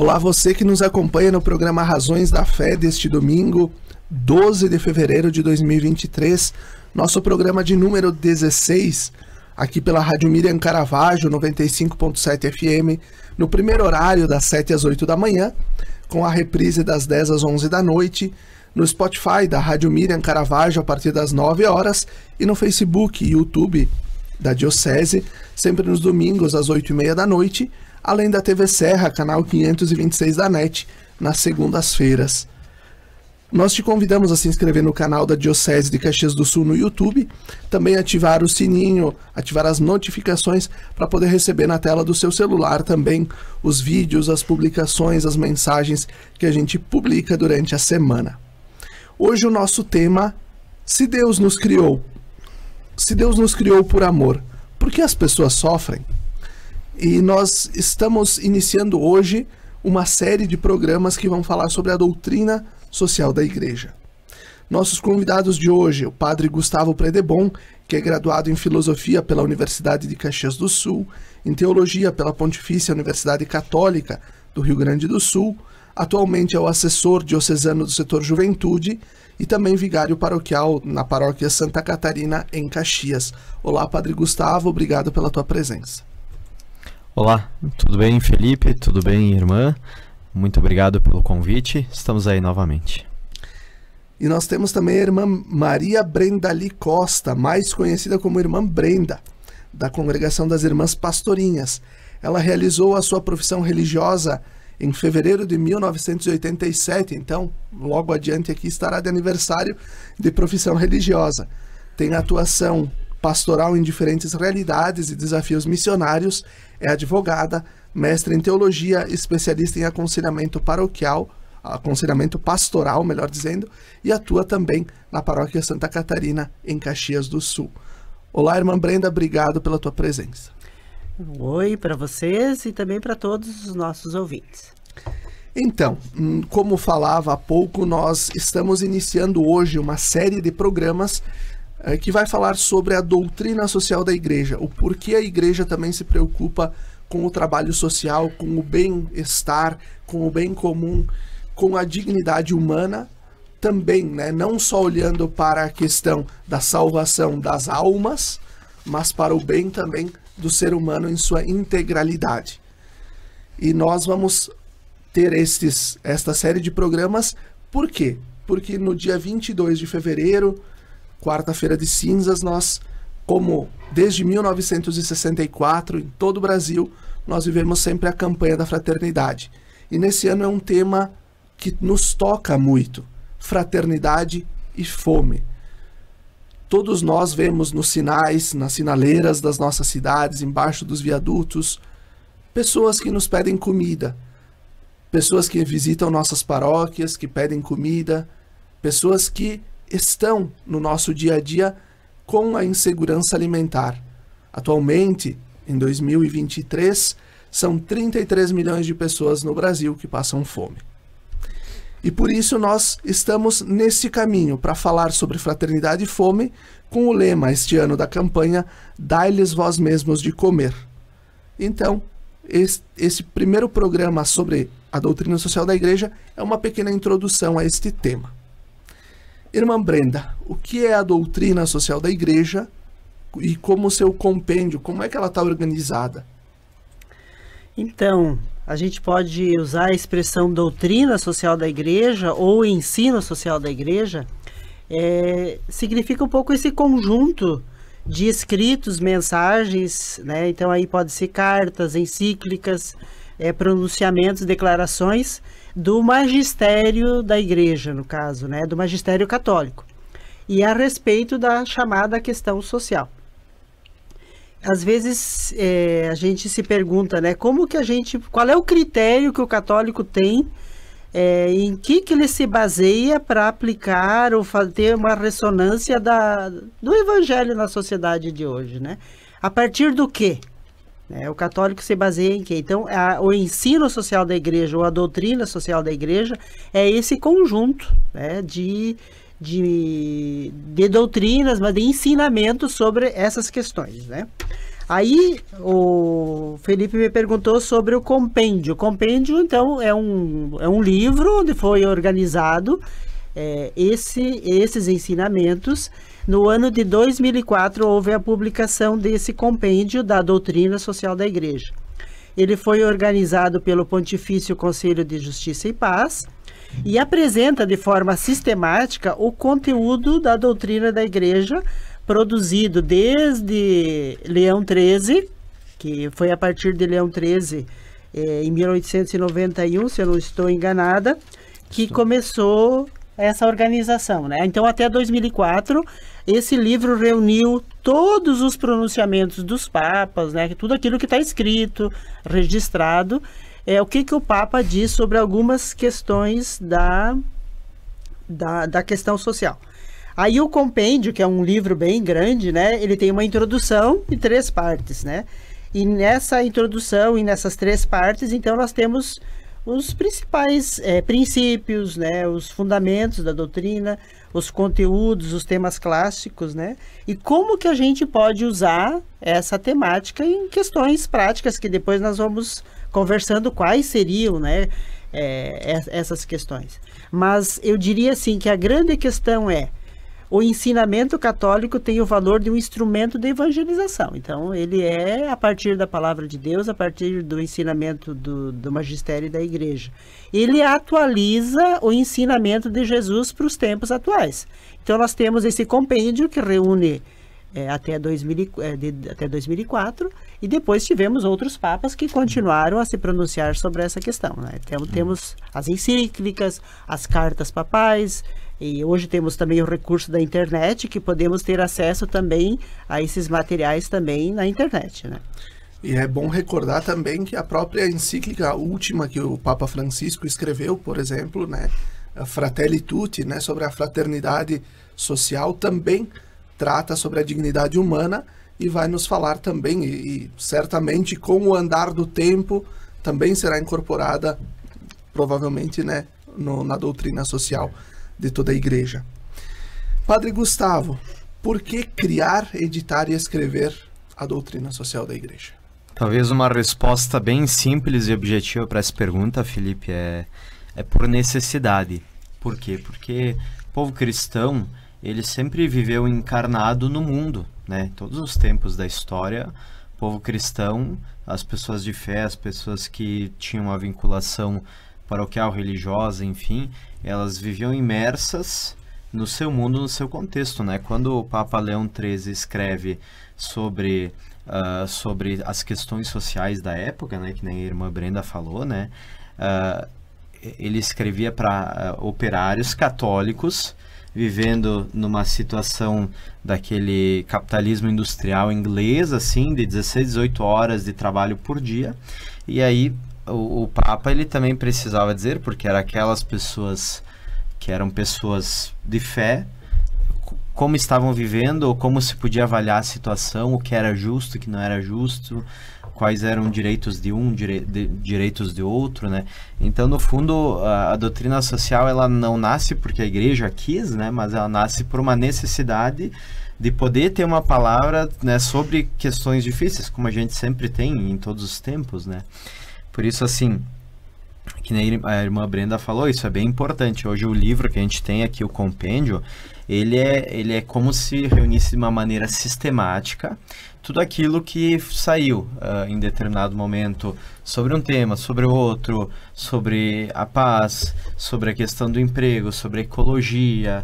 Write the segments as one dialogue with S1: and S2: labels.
S1: Olá, você que nos acompanha no programa Razões da Fé deste domingo, 12 de fevereiro de 2023, nosso programa de número 16, aqui pela Rádio Miriam Caravaggio, 95.7 FM, no primeiro horário das 7 às 8 da manhã, com a reprise das 10 às 11 da noite, no Spotify da Rádio Miriam Caravaggio a partir das 9 horas e no Facebook e YouTube da Diocese, sempre nos domingos às 8h30 da noite, além da TV Serra, canal 526 da NET, nas segundas-feiras. Nós te convidamos a se inscrever no canal da Diocese de Caxias do Sul no YouTube, também ativar o sininho, ativar as notificações para poder receber na tela do seu celular também os vídeos, as publicações, as mensagens que a gente publica durante a semana. Hoje o nosso tema, se Deus nos criou por amor, por que as pessoas sofrem? E nós estamos iniciando hoje uma série de programas que vão falar sobre a doutrina social da Igreja. Nossos convidados de hoje, o Padre Gustavo Predebon, que é graduado em Filosofia pela Universidade de Caxias do Sul, em Teologia pela Pontifícia Universidade Católica do Rio Grande do Sul, atualmente é o assessor diocesano do setor Juventude e também vigário paroquial na paróquia Santa Catarina, em Caxias. Olá, Padre Gustavo, obrigado pela tua presença.
S2: Olá, tudo bem, Felipe? Tudo bem, irmã? Muito obrigado pelo convite, estamos aí novamente.
S1: E nós temos também a irmã Maria Brendali Costa, mais conhecida como Irmã Brenda, da Congregação das Irmãs Pastorinhas. Ela realizou a sua profissão religiosa em fevereiro de 1987, então logo adiante aqui estará de aniversário de profissão religiosa. Tem atuação pastoral em diferentes realidades e desafios missionários, é advogada, mestre em teologia, especialista em aconselhamento paroquial, aconselhamento pastoral, melhor dizendo, e atua também na paróquia Santa Catarina, em Caxias do Sul. Olá, irmã Brenda, obrigado pela tua presença.
S3: Oi para vocês e também para todos os nossos ouvintes.
S1: Então, como falava há pouco, nós estamos iniciando hoje uma série de programas que vai falar sobre a doutrina social da Igreja, o porquê a Igreja também se preocupa com o trabalho social, com o bem-estar, com o bem comum, com a dignidade humana, também, né, não só olhando para a questão da salvação das almas, mas para o bem também do ser humano em sua integralidade. E nós vamos ter esta série de programas, por quê? Porque no dia 22 de fevereiro, quarta-feira de cinzas, nós, como desde 1964, em todo o Brasil, nós vivemos sempre a campanha da fraternidade. E nesse ano é um tema que nos toca muito, fraternidade e fome. Todos nós vemos nos sinais, nas sinaleiras das nossas cidades, embaixo dos viadutos, pessoas que nos pedem comida, pessoas que visitam nossas paróquias, que pedem comida, pessoas que estão no nosso dia a dia com a insegurança alimentar. Atualmente, em 2023, são 33 milhões de pessoas no Brasil que passam fome. E por isso nós estamos nesse caminho para falar sobre fraternidade e fome com o lema este ano da campanha Dai-lhes vós mesmos de comer. Então, esse primeiro programa sobre a doutrina social da Igreja é uma pequena introdução a este tema. Irmã Brenda, o que é a doutrina social da Igreja e como o seu compêndio, como é que ela está organizada?
S3: Então, a gente pode usar a expressão doutrina social da Igreja ou ensino social da Igreja, significa um pouco esse conjunto de escritos, mensagens, né? Então aí pode ser cartas, encíclicas, pronunciamentos, declarações do magistério da Igreja, no caso, né? Do magistério católico, e a respeito da chamada questão social. Às vezes a gente se pergunta, né, qual é o critério que o católico tem, em que ele se baseia para aplicar ou ter uma ressonância do evangelho na sociedade de hoje, né? A partir do quê? O católico se baseia em quê? Então, o ensino social da Igreja ou a doutrina social da Igreja é esse conjunto, né, de doutrinas, mas de ensinamentos sobre essas questões, né? Aí o Felipe me perguntou sobre o compêndio. O compêndio, então, é um livro onde foi organizado esses ensinamentos. No ano de 2004 houve a publicação desse compêndio da doutrina social da Igreja. Ele foi organizado pelo Pontifício Conselho de Justiça e Paz e apresenta de forma sistemática o conteúdo da doutrina da Igreja, produzido desde Leão XIII, que foi a partir de Leão XIII, em 1891, se eu não estou enganada, que começou essa organização, né? Então, até 2004, esse livro reuniu todos os pronunciamentos dos papas, né? Tudo aquilo que está escrito, registrado, o que o Papa diz sobre algumas questões da questão social. Aí o compêndio, que é um livro bem grande, né? Ele tem uma introdução e 3 partes, né? E nessa introdução e nessas 3 partes, então, nós temos os principais princípios, né? Os fundamentos da doutrina, os conteúdos, os temas clássicos, né? E como que a gente pode usar essa temática em questões práticas, que depois nós vamos conversando quais seriam, né? Essas questões. Mas eu diria assim que a grande questão o ensinamento católico tem o valor de um instrumento de evangelização. Então, ele a partir da palavra de Deus, a partir do ensinamento do magistério da Igreja. Ele atualiza o ensinamento de Jesus para os tempos atuais. Então, nós temos esse compêndio que reúne até 2004, e depois tivemos outros papas que continuaram a se pronunciar sobre essa questão, né? Então, temos as encíclicas, as cartas papais, e hoje temos também o recurso da internet, que podemos ter acesso também a esses materiais também na internet, né?
S1: E é bom recordar também que a própria encíclica última que o Papa Francisco escreveu, por exemplo, né, a Fratelli Tutti, né, sobre a fraternidade social, também trata sobre a dignidade humana e vai nos falar também, e certamente com o andar do tempo, também será incorporada, provavelmente, né, na doutrina social de toda a Igreja. Padre Gustavo, por que criar, editar e escrever a doutrina social da Igreja?
S2: Talvez uma resposta bem simples e objetiva para essa pergunta, Felipe, é por necessidade. Por quê? Porque o povo cristão, ele sempre viveu encarnado no mundo, né? Todos os tempos da história, o povo cristão, as pessoas de fé, as pessoas que tinham uma vinculação paroquial, religiosa, enfim, elas viviam imersas no seu mundo, no seu contexto, né? Quando o Papa Leão XIII escreve sobre as questões sociais da época, né? Que nem a irmã Brenda falou, né? Ele escrevia para operários católicos vivendo numa situação daquele capitalismo industrial inglês, assim, de 16, 18 horas de trabalho por dia. E aí o Papa, ele também precisava dizer, porque eram aquelas pessoas que eram pessoas de fé, como estavam vivendo, ou como se podia avaliar a situação, o que era justo, o que não era justo, quais eram direitos de um, direitos de outro, né? Então, no fundo, a doutrina social, ela não nasce porque a Igreja quis, né? Mas ela nasce por uma necessidade de poder ter uma palavra, né, sobre questões difíceis, como a gente sempre tem em todos os tempos, né? Por isso, assim, que nem a irmã Brenda falou, isso é bem importante. Hoje o livro que a gente tem aqui, o compêndio, ele é como se reunisse de uma maneira sistemática tudo aquilo que saiu em determinado momento sobre um tema, sobre o outro, sobre a paz, sobre a questão do emprego, sobre a ecologia,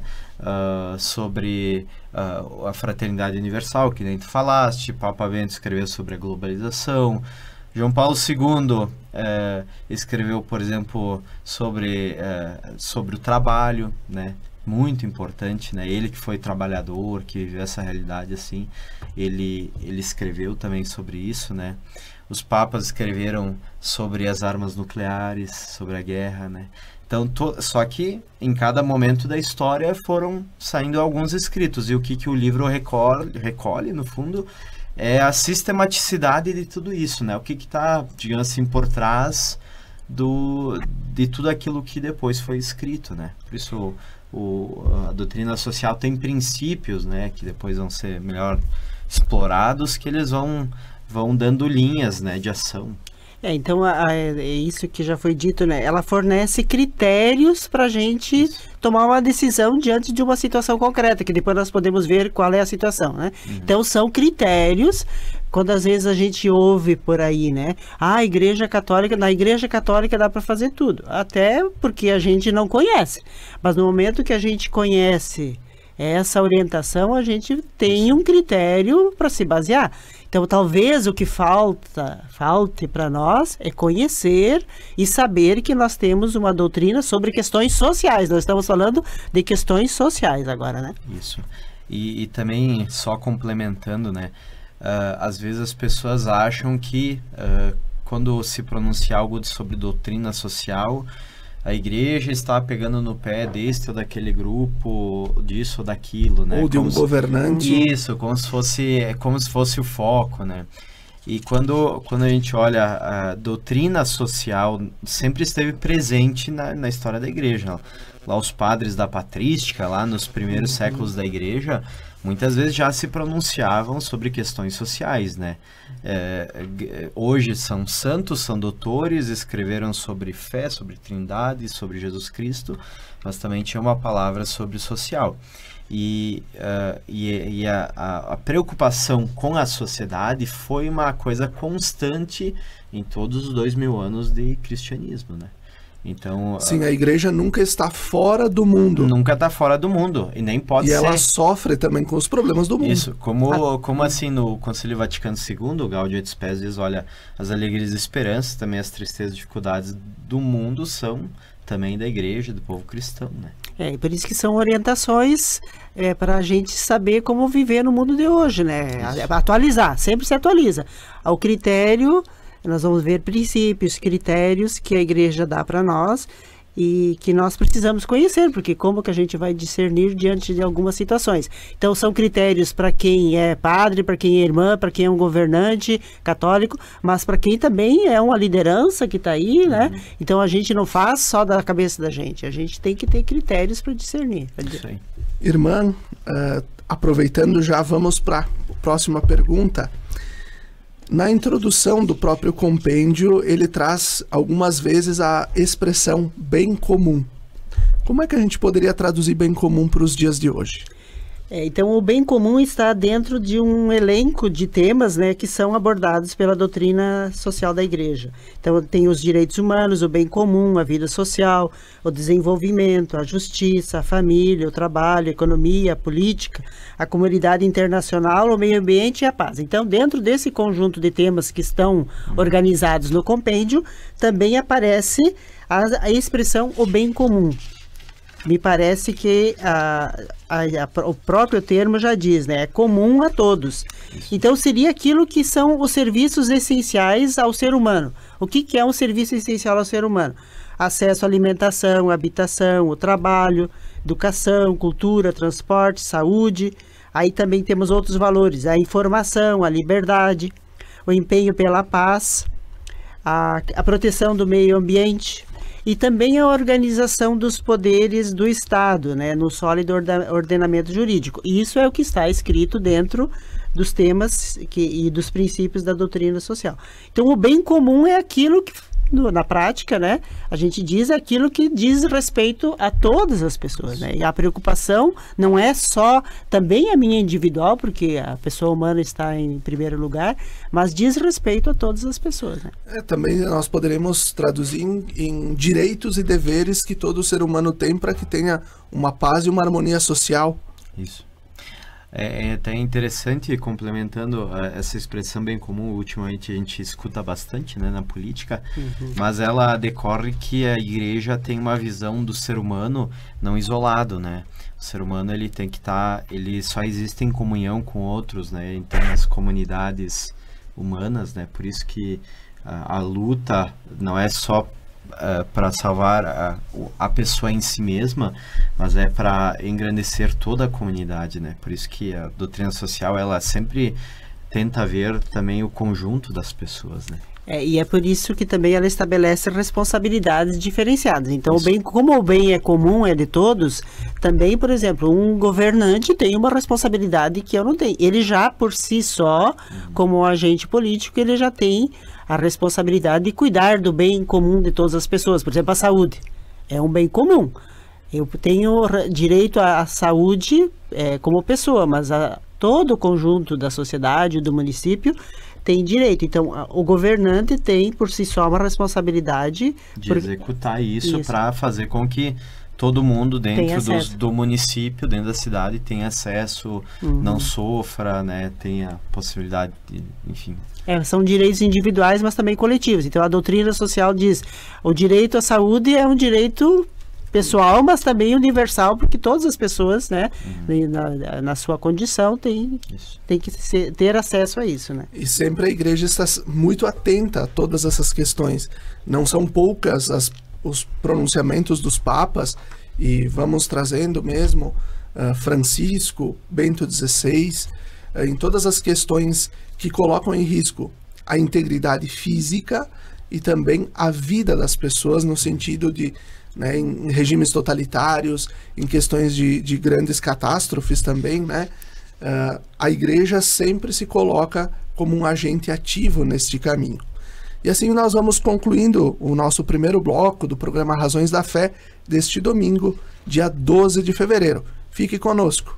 S2: sobre a fraternidade universal, que nem tu falaste. Papa Bento escreveu sobre a globalização. João Paulo II escreveu, por exemplo, sobre o trabalho, né? Muito importante, né? Ele que foi trabalhador, que viveu essa realidade assim, ele escreveu também sobre isso, né? Os papas escreveram sobre as armas nucleares, sobre a guerra, né? Então, só que em cada momento da história foram saindo alguns escritos, e o que o livro recolhe, no fundo, é a sistematicidade de tudo isso, né? O que está, digamos assim, por trás de tudo aquilo que depois foi escrito, né? Por isso a doutrina social tem princípios, né? Que depois vão ser melhor explorados, que eles vão vão dando linhas, né, de ação.
S3: Então, é isso que já foi dito, né? Ela fornece critérios para a gente tomar uma decisão diante de uma situação concreta, que depois nós podemos ver qual é a situação, né? Então, são critérios, quando às vezes a gente ouve por aí, né? A Igreja Católica, na Igreja Católica dá para fazer tudo, até porque a gente não conhece. Mas no momento que a gente conhece essa orientação, a gente tem um critério para se basear. Então, talvez o que falte para nós é conhecer e saber que nós temos uma doutrina sobre questões sociais. Nós estamos falando de questões sociais agora, né?
S2: Isso. E também, só complementando, né? Às vezes as pessoas acham que quando se pronuncia algo sobre doutrina social, a igreja está pegando no pé deste ou daquele grupo, disso ou daquilo, né?
S1: Ou de um governante.
S2: Isso, como se fosse o foco, né? E quando a gente olha, a doutrina social sempre esteve presente na história da igreja. Lá os padres da patrística, lá nos primeiros séculos da igreja, muitas vezes já se pronunciavam sobre questões sociais, né? Hoje são santos, são doutores, escreveram sobre fé, sobre trindade, sobre Jesus Cristo, mas também tinha uma palavra sobre social. E a preocupação com a sociedade foi uma coisa constante em todos os 2000 anos de cristianismo, né? Então,
S1: sim, a igreja nunca está fora do mundo.
S2: Nunca está fora do mundo, e nem pode ser.
S1: E ela sofre também com os problemas do mundo.
S2: Isso, como assim no Concílio Vaticano II, o Gaudium et Spes diz, olha, as alegrias e esperanças, também as tristezas e dificuldades do mundo são também da igreja, do povo cristão, né?
S3: E por isso que são orientações para a gente saber como viver no mundo de hoje, né? Atualizar, sempre se atualiza. Ao critério... Nós vamos ver princípios, critérios que a igreja dá para nós e que nós precisamos conhecer, porque como que a gente vai discernir diante de algumas situações. Então, são critérios para quem é padre, para quem é irmã, para quem é um governante católico, mas para quem também é uma liderança que está aí, né? Então, a gente não faz só da cabeça da gente, a gente tem que ter critérios para discernir.
S2: Sim.
S1: Irmã, aproveitando já, vamos para a próxima pergunta. Na introdução do próprio compêndio, ele traz algumas vezes a expressão bem comum. Como é que a gente poderia traduzir bem comum para os dias de hoje?
S3: Então, o bem comum está dentro de um elenco de temas, né, que são abordados pela doutrina social da igreja. Então, tem os direitos humanos, o bem comum, a vida social, o desenvolvimento, a justiça, a família, o trabalho, a economia, a política, a comunidade internacional, o meio ambiente e a paz. Então, dentro desse conjunto de temas que estão organizados no compêndio, também aparece a expressão o bem comum. Me parece que o próprio termo já diz, né? É comum a todos. Isso. Então, seria aquilo que são os serviços essenciais ao ser humano. O que é um serviço essencial ao ser humano? Acesso à alimentação, habitação, o trabalho, educação, cultura, transporte, saúde. Aí também temos outros valores, a informação, a liberdade, o empenho pela paz, a proteção do meio ambiente, e também a organização dos poderes do Estado, né, no sólido ordenamento jurídico. E isso é o que está escrito dentro dos temas e dos princípios da doutrina social. Então, o bem comum é aquilo que, na prática, né, a gente diz aquilo que diz respeito a todas as pessoas, né? E a preocupação não é só também a minha individual, porque a pessoa humana está em primeiro lugar, mas diz respeito a todas as pessoas, né?
S1: Também nós poderemos traduzir em direitos e deveres que todo ser humano tem para que tenha uma paz e uma harmonia social.
S2: Isso. É até interessante, complementando essa expressão bem comum, ultimamente a gente escuta bastante, né, na política, mas ela decorre que a igreja tem uma visão do ser humano não isolado, né? O ser humano, ele tem que ele só existe em comunhão com outros, né? Então, as comunidades humanas, né? Por isso que a luta não é só para salvar a pessoa em si mesma, mas é para engrandecer toda a comunidade, né? Por isso que a doutrina social, ela sempre tenta ver também o conjunto das pessoas, né?
S3: E é por isso que também ela estabelece responsabilidades diferenciadas. Então, como o bem é comum, é de todos, também, por exemplo, um governante tem uma responsabilidade que eu não tenho. Ele já, por si só, como um agente político, ele já tem a responsabilidade de cuidar do bem comum de todas as pessoas. Por exemplo, a saúde é um bem comum. Eu tenho direito à saúde como pessoa, mas todo o conjunto da sociedade, do município, tem direito. Então, o governante tem, por si só, uma responsabilidade
S2: de executar isso. Para fazer com que todo mundo dentro do município, dentro da cidade, tenha acesso, não sofra, né, tenha possibilidade de, enfim...
S3: São direitos individuais, mas também coletivos. Então, a doutrina social diz o direito à saúde é um direito pessoal, mas também universal, porque todas as pessoas, né, na sua condição, têm que ter acesso a isso, né?
S1: E sempre a igreja está muito atenta a todas essas questões. Não são poucas os pronunciamentos dos papas, e vamos trazendo mesmo Francisco, Bento XVI, em todas as questões que colocam em risco a integridade física e também a vida das pessoas, no sentido de, né, em regimes totalitários, em questões de grandes catástrofes também, né, a igreja sempre se coloca como um agente ativo neste caminho. E assim nós vamos concluindo o nosso primeiro bloco do programa Razões da Fé deste domingo, dia 12 de fevereiro. Fique conosco.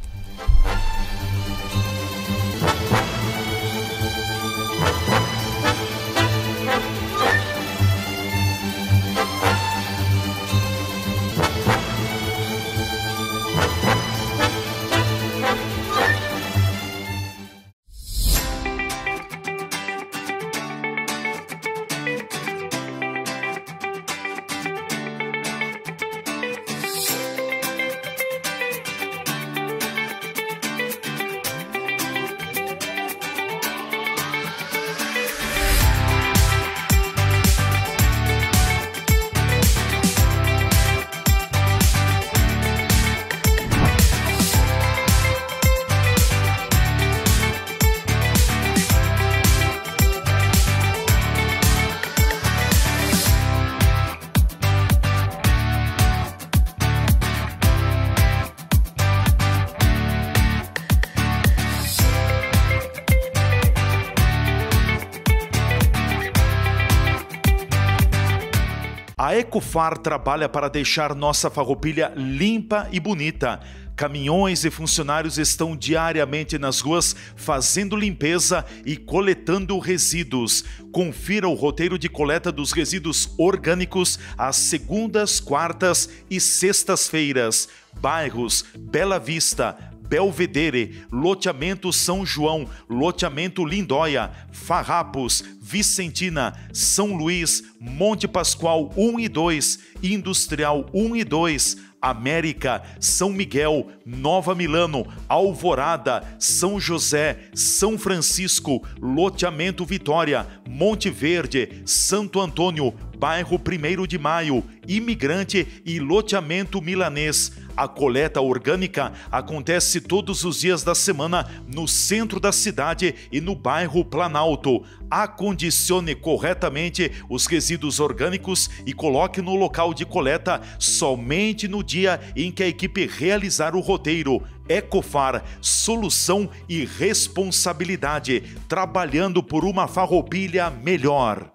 S4: A Ecofar trabalha para deixar nossa Farroupilha limpa e bonita. Caminhões e funcionários estão diariamente nas ruas fazendo limpeza e coletando resíduos. Confira o roteiro de coleta dos resíduos orgânicos às segundas, quartas e sextas-feiras. Bairros Bela Vista, Belvedere, Loteamento São João, Loteamento Lindóia, Farrapos, Vicentina, São Luís, Monte Pascoal 1 e 2, Industrial 1 e 2, América, São Miguel, Nova Milano, Alvorada, São José, São Francisco, Loteamento Vitória, Monte Verde, Santo Antônio, Bairro 1º de Maio, Imigrante e Loteamento Milanês. A coleta orgânica acontece todos os dias da semana no centro da cidade e no bairro Planalto. Acondicione corretamente os resíduos orgânicos e coloque no local de coleta somente no dia em que a equipe realizar o roteiro. Ecofar, solução e responsabilidade, trabalhando por uma Farroupilha melhor.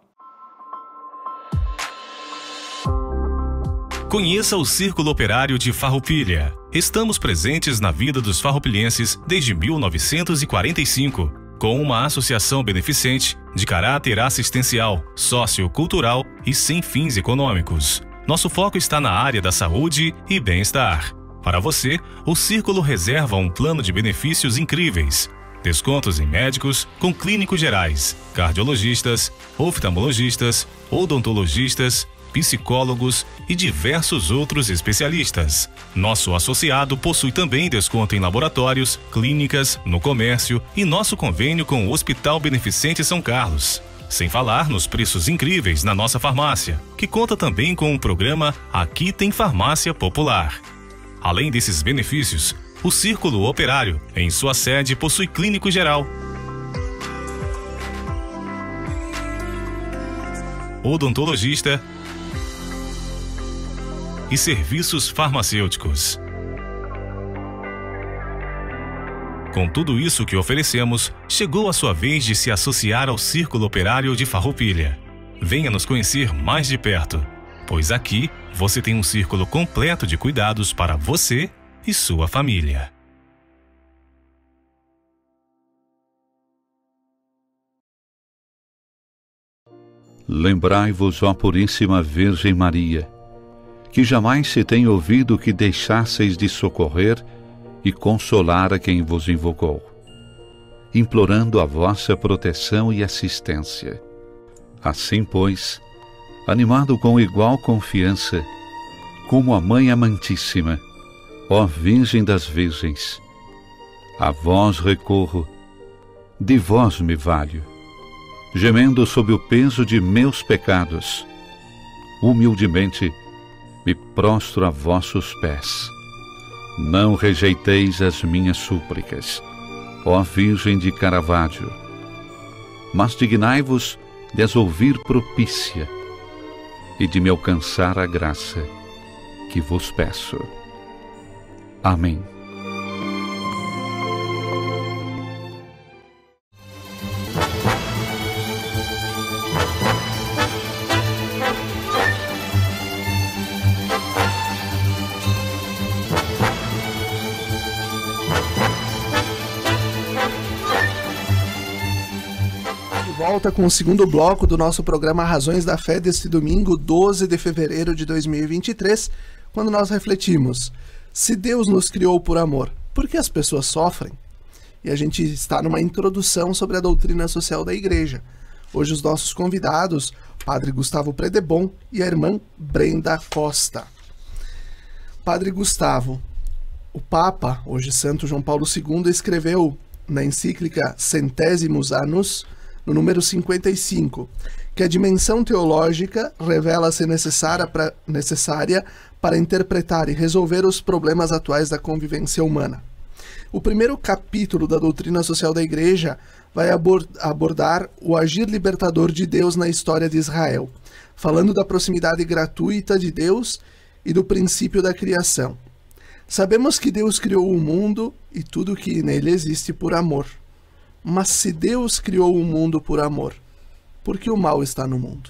S5: Conheça o Círculo Operário de Farroupilha. Estamos presentes na vida dos farroupilhenses desde 1945, com uma associação beneficente de caráter assistencial, sociocultural e sem fins econômicos. Nosso foco está na área da saúde e bem-estar. Para você, o Círculo reserva um plano de benefícios incríveis. Descontos em médicos com clínicos gerais, cardiologistas, oftalmologistas, odontologistas, psicólogos e diversos outros especialistas. Nosso associado possui também desconto em laboratórios, clínicas, no comércio e nosso convênio com o Hospital Beneficente São Carlos. Sem falar nos preços incríveis na nossa farmácia, que conta também com o programa Aqui Tem Farmácia Popular. Além desses benefícios, o Círculo Operário, em sua sede, possui clínico geral, odontologista e serviços farmacêuticos. Com tudo isso que oferecemos, chegou a sua vez de se associar ao Círculo Operário de Farroupilha. Venha nos conhecer mais de perto, pois aqui você tem um círculo completo de cuidados para você e sua família.
S6: Lembrai-vos, ó Puríssima Virgem Maria, que jamais se tem ouvido que deixasseis de socorrer e consolar a quem vos invocou, implorando a vossa proteção e assistência. Assim, pois, animado com igual confiança, como a Mãe Amantíssima, ó Virgem das Virgens, a vós recorro, de vós me valho, gemendo sob o peso de meus pecados, humildemente me prostro a vossos pés. Não rejeiteis as minhas súplicas, ó Virgem de Caravaggio, mas dignai-vos de as ouvir propícia e de me alcançar a graça que vos peço. Amém.
S1: Volta com o segundo bloco do nosso programa Razões da Fé deste domingo, 12 de fevereiro de 2023, quando nós refletimos: se Deus nos criou por amor, por que as pessoas sofrem? E a gente está numa introdução sobre a doutrina social da Igreja. Hoje os nossos convidados, Padre Gustavo Predebon e a irmã Brenda Costa. Padre Gustavo, o Papa, hoje Santo João Paulo II, escreveu na encíclica Centésimos Annus, no número 55, que a dimensão teológica revela-se necessária para interpretar e resolver os problemas atuais da convivência humana. O primeiro capítulo da doutrina social da Igreja vai abordar o agir libertador de Deus na história de Israel, falando da proximidade gratuita de Deus e do princípio da criação. Sabemos que Deus criou o mundo e tudo que nele existe por amor. Mas se Deus criou o mundo por amor, por que o mal está no mundo?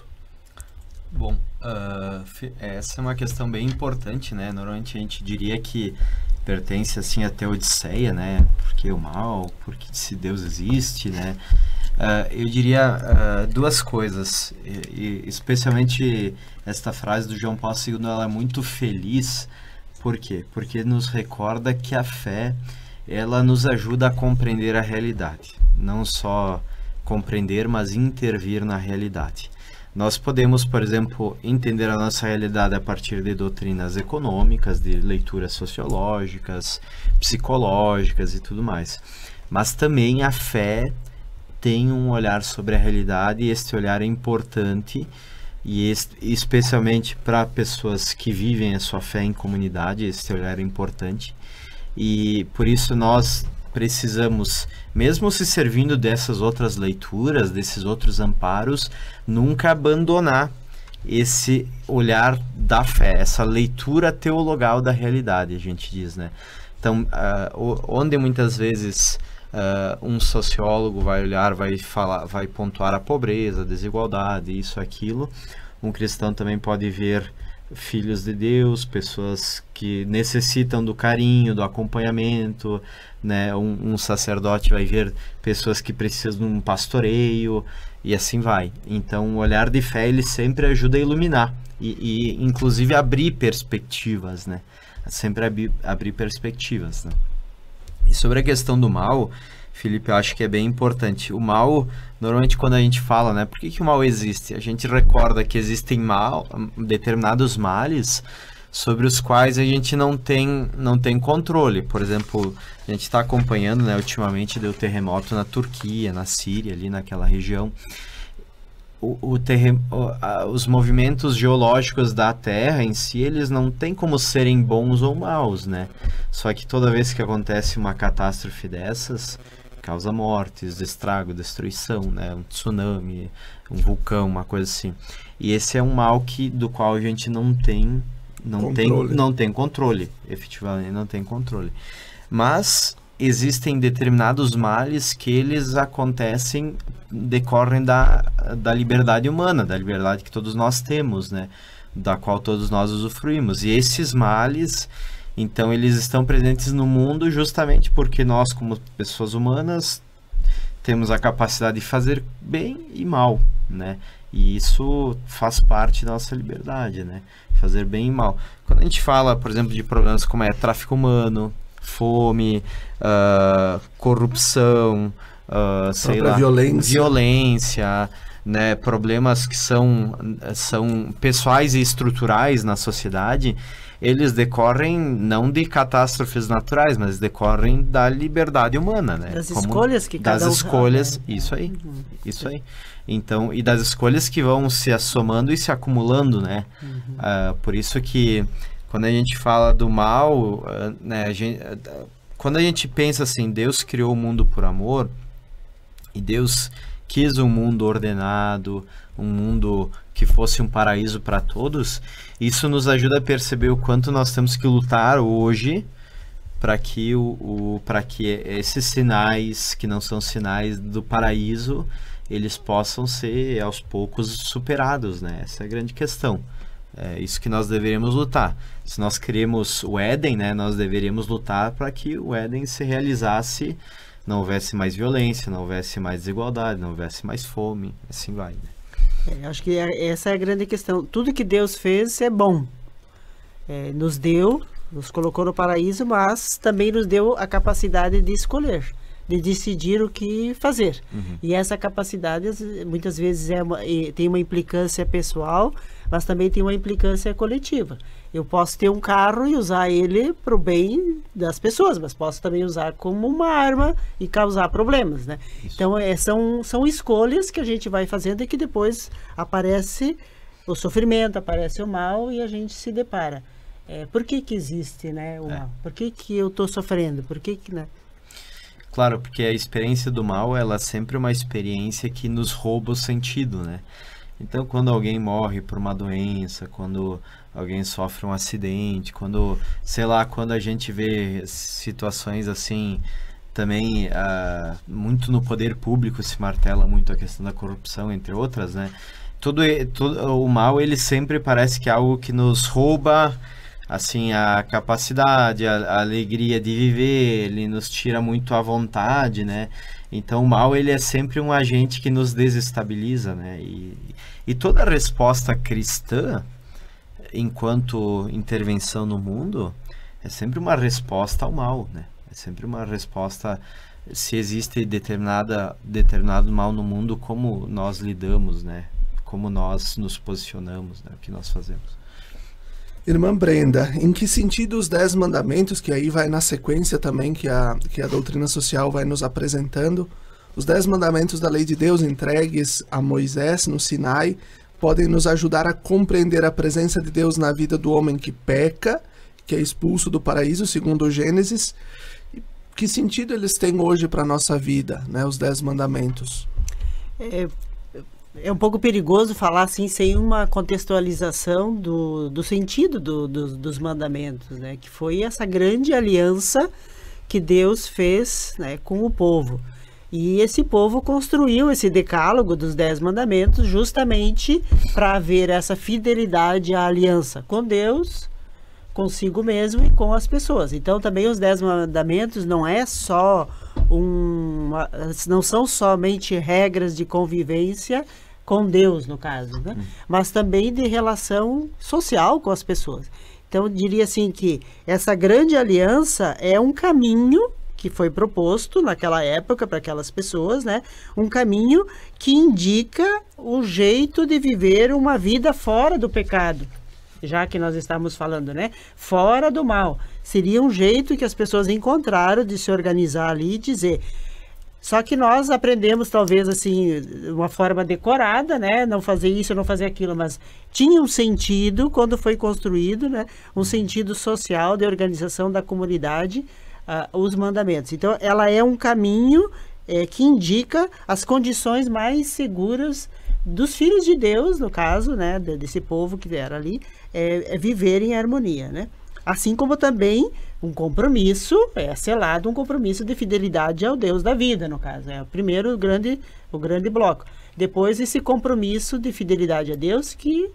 S2: Bom, essa é uma questão bem importante, né? Normalmente a gente diria que pertence assim à Teodiceia, né? Por que o mal? Por que se Deus existe, né? Eu diria duas coisas, e especialmente esta frase do João Paulo II, ela é muito feliz. Por quê? Porque nos recorda que a fé, ela nos ajuda a compreender a realidade. Não só compreender, mas intervir na realidade. Nós podemos, por exemplo, entender a nossa realidade a partir de doutrinas econômicas, de leituras sociológicas, psicológicas e tudo mais. Mas também a fé tem um olhar sobre a realidade, e este olhar é importante, e especialmente para pessoas que vivem a sua fé em comunidade, este olhar é importante. E por isso nós precisamos, mesmo se servindo dessas outras leituras, desses outros amparos, nunca abandonar esse olhar da fé, essa leitura teologal da realidade, a gente diz, né? Então, onde muitas vezes um sociólogo vai olhar, vai falar, vai pontuar a pobreza, a desigualdade, isso, aquilo, um cristão também pode ver filhos de Deus, pessoas que necessitam do carinho, do acompanhamento, né? Um sacerdote vai ver pessoas que precisam de um pastoreio, e assim vai. Então o olhar de fé, ele sempre ajuda a iluminar e inclusive abrir perspectivas, né? Sempre abrir perspectivas, né? E sobre a questão do mal, Felipe, eu acho que é bem importante. O mal, normalmente quando a gente fala, né, por que o mal existe? A gente recorda que existem determinados males sobre os quais a gente não tem controle. Por exemplo, a gente está acompanhando, né, ultimamente deu terremoto na Turquia, na Síria, ali naquela região. Os movimentos geológicos da Terra em si, eles não têm como serem bons ou maus, né? Só que toda vez que acontece uma catástrofe dessas, causa mortes, estrago, destruição, né? Um tsunami, um vulcão, uma coisa assim. E esse é um mal do qual a gente não tem controle, efetivamente não tem controle. Mas existem determinados males que eles decorrem da liberdade humana, da liberdade que todos nós temos, né? Da qual todos nós usufruímos. E esses males, então, eles estão presentes no mundo justamente porque nós, como pessoas humanas, temos a capacidade de fazer bem e mal, né? E isso faz parte da nossa liberdade, né? Fazer bem e mal. Quando a gente fala, por exemplo, de problemas como tráfico humano, fome, corrupção, sei lá, violência, né? Problemas que são pessoais e estruturais na sociedade, eles decorrem não de catástrofes naturais, mas decorrem da liberdade humana, né?
S3: Das escolhas que cada um
S2: das escolhas, isso aí, isso aí. Então, e das escolhas que vão se assomando e se acumulando, né? Por isso que quando a gente fala do mal, né, quando a gente pensa assim, Deus criou o mundo por amor, e Deus quis um mundo ordenado, um mundo que fosse um paraíso para todos, isso nos ajuda a perceber o quanto nós temos que lutar hoje para que esses sinais, que não são sinais do paraíso, eles possam ser aos poucos superados, né? Essa é a grande questão. É isso que nós deveríamos lutar. Se nós queremos o Éden, né, nós deveríamos lutar para que o Éden se realizasse, não houvesse mais violência, não houvesse mais desigualdade, não houvesse mais fome, assim vai, né?
S3: Acho que essa é a grande questão. Tudo que Deus fez é bom. Nos deu, nos colocou no paraíso, mas também nos deu a capacidade de escolher, de decidir o que fazer. E essa capacidade muitas vezes tem uma implicância pessoal, mas também tem uma implicância coletiva. Eu posso ter um carro e usar ele para o bem das pessoas, mas posso também usar como uma arma e causar problemas, né? Isso. Então são escolhas que a gente vai fazendo e que depois aparece o sofrimento, aparece o mal e a gente se depara. Por que existe, né, o mal? Por que eu estou sofrendo? Por que, né?
S2: Claro, porque a experiência do mal, ela é sempre uma experiência que nos rouba o sentido, né? Então, quando alguém morre por uma doença, quando alguém sofre um acidente, quando a gente vê situações assim, também muito no poder público se martela muito a questão da corrupção, entre outras, né? Todo o mal, ele sempre parece que é algo que nos rouba, assim, a capacidade, a alegria de viver, ele nos tira muito a vontade, né? Então o mal, ele é sempre um agente que nos desestabiliza, né? E toda resposta cristã, enquanto intervenção no mundo, é sempre uma resposta ao mal, né? É sempre uma resposta, se existe determinado mal no mundo, como nós lidamos, né? Como nós nos posicionamos, né? O que nós fazemos.
S1: Irmã Brenda, em que sentido os 10 mandamentos, que aí vai na sequência também que a doutrina social vai nos apresentando, os 10 mandamentos da lei de Deus entregues a Moisés no Sinai, podem nos ajudar a compreender a presença de Deus na vida do homem que peca, que é expulso do paraíso, segundo o Gênesis? Que sentido eles têm hoje para a nossa vida, né, os 10 mandamentos?
S3: É um pouco perigoso falar assim sem uma contextualização do sentido dos mandamentos, né? Que foi essa grande aliança que Deus fez, né, com o povo. E esse povo construiu esse decálogo dos 10 mandamentos justamente para haver essa fidelidade à aliança com Deus, consigo mesmo e com as pessoas. Então também os 10 mandamentos não são somente regras de convivência com Deus, no caso, né? Mas também de relação social com as pessoas. Então eu diria assim que essa grande aliança é um caminho que foi proposto naquela época para aquelas pessoas, né? Um caminho que indica o jeito de viver uma vida fora do pecado, já que nós estamos falando, né? Fora do mal. Seria um jeito que as pessoas encontraram de se organizar ali e dizer. Só que nós aprendemos, talvez, assim, de uma forma decorada, né? Não fazer isso, não fazer aquilo, mas tinha um sentido quando foi construído, né? Um sentido social de organização da comunidade, os mandamentos. Então, ela é um caminho que indica as condições mais seguras dos filhos de Deus, no caso, né, desse povo que era ali, viverem em harmonia, né? Assim como também um compromisso, selado um compromisso de fidelidade ao Deus da vida, no caso. É o primeiro o grande bloco. Depois esse compromisso de fidelidade a Deus que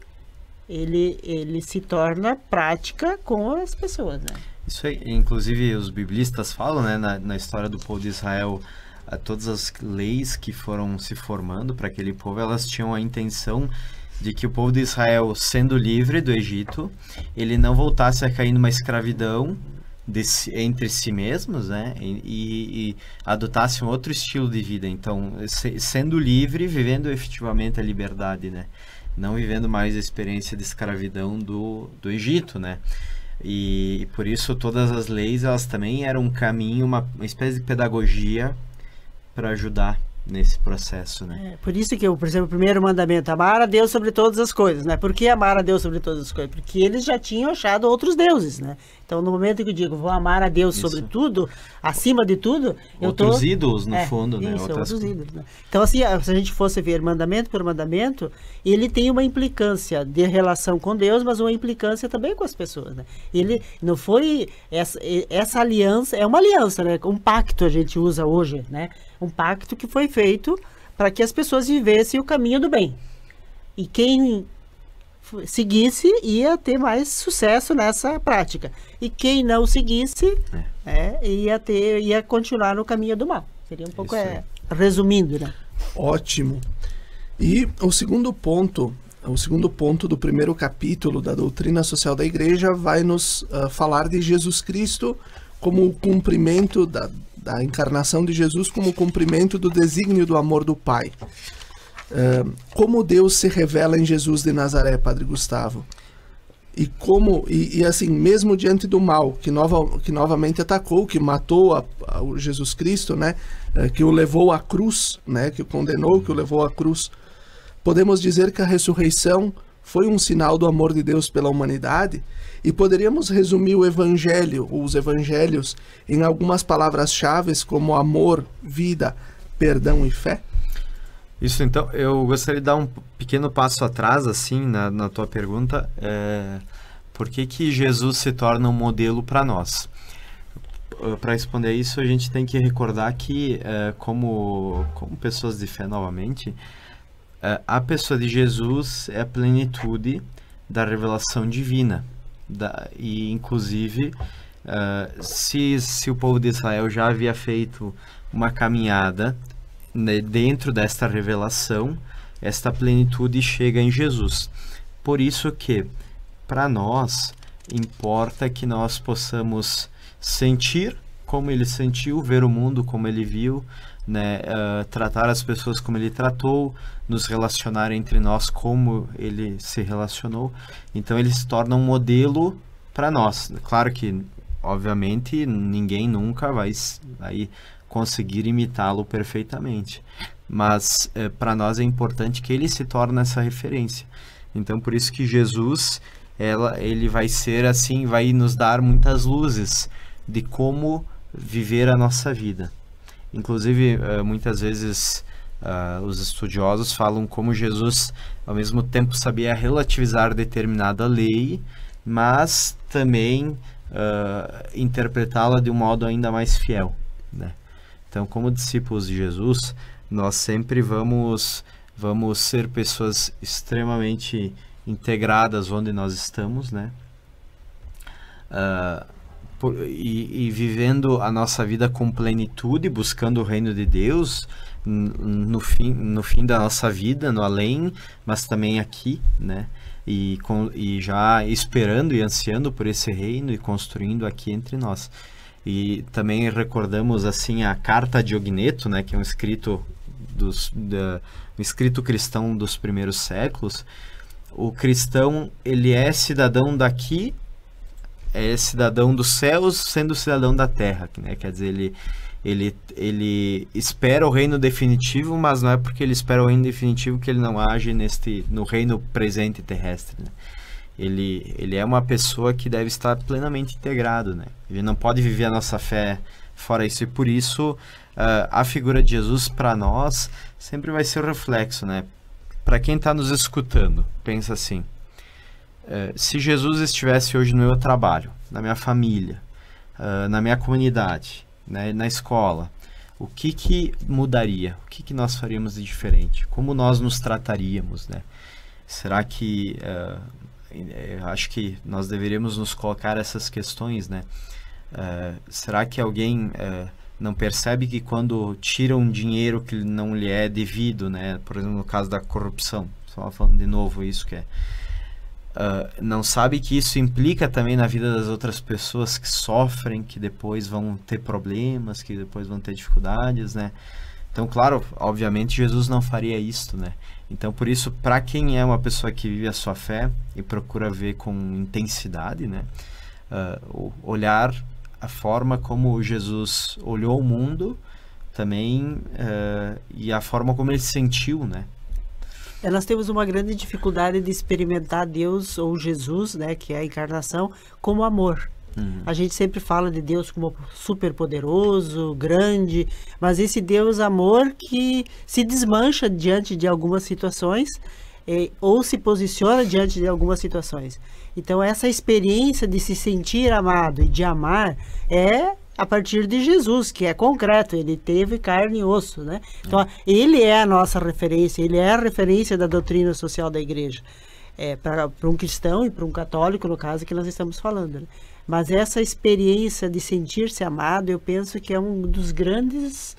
S3: ele se torna prática com as pessoas, né?
S2: Isso aí, inclusive os biblistas falam, né, na história do povo de Israel, todas as leis que foram se formando para aquele povo, elas tinham a intenção de que o povo de Israel, sendo livre do Egito, ele não voltasse a cair numa escravidão entre si mesmos, né, e adotasse um outro estilo de vida. Então, sendo livre, vivendo efetivamente a liberdade, né, não vivendo mais a experiência de escravidão do Egito, né. E por isso todas as leis, elas também eram um caminho, uma espécie de pedagogia para ajudar nesse processo, né?
S3: Por isso que, por exemplo, o primeiro mandamento, amar a Deus sobre todas as coisas, né? Por que amar a Deus sobre todas as coisas? Porque eles já tinham achado outros deuses, né? Então, no momento que eu digo, vou amar a Deus sobre tudo, acima de tudo,
S2: outros ídolos, no fundo, né?
S3: Outros ídolos, né? Então, assim, se a gente fosse ver mandamento por mandamento, ele tem uma implicância de relação com Deus, mas uma implicância também com as pessoas, né? Ele não foi... Essa aliança, é uma aliança, né? Um pacto a gente usa hoje, né? Um pacto que foi feito para que as pessoas vivessem o caminho do bem. E quem seguisse ia ter mais sucesso nessa prática. E quem não seguisse ia continuar no caminho do mal. Seria um pouco resumindo, né?
S1: Ótimo. E o segundo ponto do primeiro capítulo da doutrina social da Igreja vai nos falar de Jesus Cristo como o cumprimento da encarnação de Jesus, como o cumprimento do desígnio do amor do Pai. Como Deus se revela em Jesus de Nazaré, Padre Gustavo? E assim, mesmo diante do mal que novamente atacou, que matou o Jesus Cristo, né, que o levou à cruz, né, que o condenou, que o levou à cruz, podemos dizer que a ressurreição foi um sinal do amor de Deus pela humanidade? E poderíamos resumir o Evangelho, ou os Evangelhos, em algumas palavras-chave como amor, vida, perdão e fé?
S2: Isso, então, eu gostaria de dar um pequeno passo atrás, assim, na tua pergunta. Por que Jesus se torna um modelo para nós? Para responder isso, a gente tem que recordar que, como pessoas de fé, novamente, a pessoa de Jesus é a plenitude da revelação divina. E, inclusive, se o povo de Israel já havia feito uma caminhada, né, dentro desta revelação, esta plenitude chega em Jesus. Por isso que, para nós, importa que nós possamos sentir como ele sentiu, ver o mundo como ele viu, né, tratar as pessoas como ele tratou, nos relacionar entre nós como ele se relacionou. Então ele se torna um modelo para nós. Claro que, obviamente, ninguém nunca vai conseguir imitá-lo perfeitamente, mas para nós é importante que ele se torne essa referência. Então por isso que Jesus, ele vai ser assim, vai nos dar muitas luzes de como viver a nossa vida. Inclusive, muitas vezes os estudiosos falam como Jesus, ao mesmo tempo, sabia relativizar determinada lei, mas também interpretá-la de um modo ainda mais fiel, né? Então, como discípulos de Jesus, nós sempre vamos ser pessoas extremamente integradas onde nós estamos, né? E vivendo a nossa vida com plenitude, buscando o reino de Deus no fim da nossa vida, no além, mas também aqui, né? E já esperando e ansiando por esse reino e construindo aqui entre nós. E também recordamos assim a Carta de Ogneto, né, que é um escrito cristão dos primeiros séculos. O cristão, ele é cidadão daqui, é cidadão dos céus, sendo cidadão da terra, né? Quer dizer, ele espera o reino definitivo, mas não é porque ele espera o reino definitivo que ele não age no reino presente terrestre, né? Ele é uma pessoa que deve estar plenamente integrado, né? Ele não pode viver a nossa fé fora isso. E por isso, a figura de Jesus, para nós, sempre vai ser o reflexo, né? Para quem está nos escutando, pensa assim, se Jesus estivesse hoje no meu trabalho, na minha família, na minha comunidade, né, na escola, o que mudaria? O que nós faríamos de diferente? Como nós nos trataríamos, né? Será que... acho que nós deveríamos nos colocar essas questões, né? Será que alguém não percebe que quando tira um dinheiro que não lhe é devido, né? Por exemplo, no caso da corrupção, só falando de novo isso que não sabe que isso implica também na vida das outras pessoas que sofrem, que depois vão ter problemas, que depois vão ter dificuldades, né? Então, claro, obviamente Jesus não faria isto, né? Então, por isso, para quem é uma pessoa que vive a sua fé e procura ver com intensidade, né? Olhar a forma como Jesus olhou o mundo também e a forma como ele se sentiu, né?
S3: Nós temos uma grande dificuldade de experimentar Deus ou Jesus, né, que é a encarnação, como amor. A gente sempre fala de Deus como super poderoso, grande, mas esse Deus amor que se desmancha diante de algumas situações ou se posiciona diante de algumas situações. Então essa experiência de se sentir amado e de amar é a partir de Jesus, que é concreto, ele teve carne e osso, né? Então, ele é a nossa referência, ele é a referência da doutrina social da igreja. Para um cristão e para um católico, no caso, que nós estamos falando, né? Mas essa experiência de sentir-se amado, eu penso que é um dos grandes...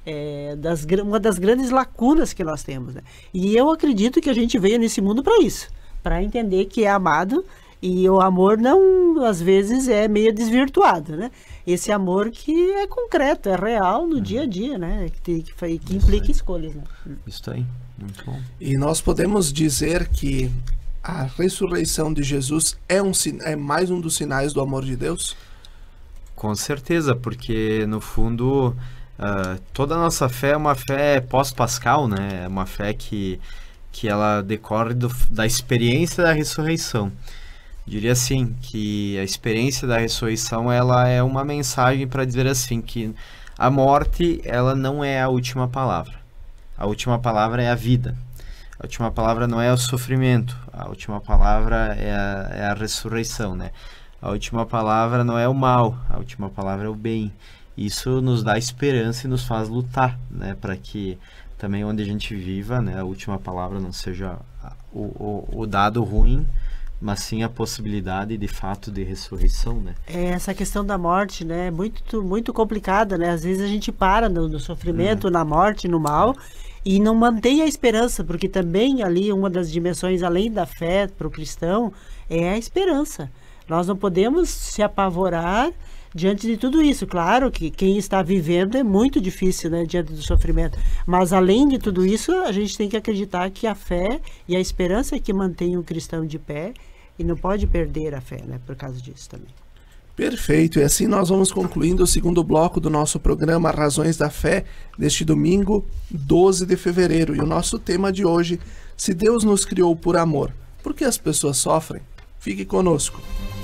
S3: uma das grandes lacunas que nós temos, né? E eu acredito que a gente veio nesse mundo para isso, para entender que é amado, e o amor não, às vezes, é meio desvirtuado, né? Esse amor que é concreto, é real no dia a dia, né? Que implica escolhas, né?
S2: Isso aí, muito bom.
S1: E nós podemos dizer que a ressurreição de Jesus é mais um dos sinais do amor de Deus?
S2: Com certeza, porque no fundo toda a nossa fé é uma fé pós-pascal, né? É uma fé que ela decorre da experiência da ressurreição. Diria assim, que a experiência da ressurreição ela é uma mensagem para dizer assim, que a morte ela não é a última palavra. A última palavra é a vida. A última palavra não é o sofrimento. A última palavra é a ressurreição, né? A última palavra não é o mal. A última palavra é o bem. Isso nos dá esperança e nos faz lutar, né? Para que também onde a gente viva, né? A última palavra não seja o dado ruim, mas sim a possibilidade de fato de ressurreição, né?
S3: Essa questão da morte, né, é muito complicada, né? Às vezes a gente para no sofrimento, na morte, no mal, e não mantém a esperança, porque também ali uma das dimensões além da fé para o cristão é a esperança. Nós não podemos se apavorar diante de tudo isso. Claro que quem está vivendo é muito difícil, né, diante do sofrimento. Mas além de tudo isso, a gente tem que acreditar que a fé e a esperança é que mantém o cristão de pé e não pode perder a fé, né, por causa disso também.
S1: Perfeito, e assim nós vamos concluindo o segundo bloco do nosso programa Razões da Fé, deste domingo, 12 de fevereiro. E o nosso tema de hoje, se Deus nos criou por amor, por que as pessoas sofrem? Fique conosco.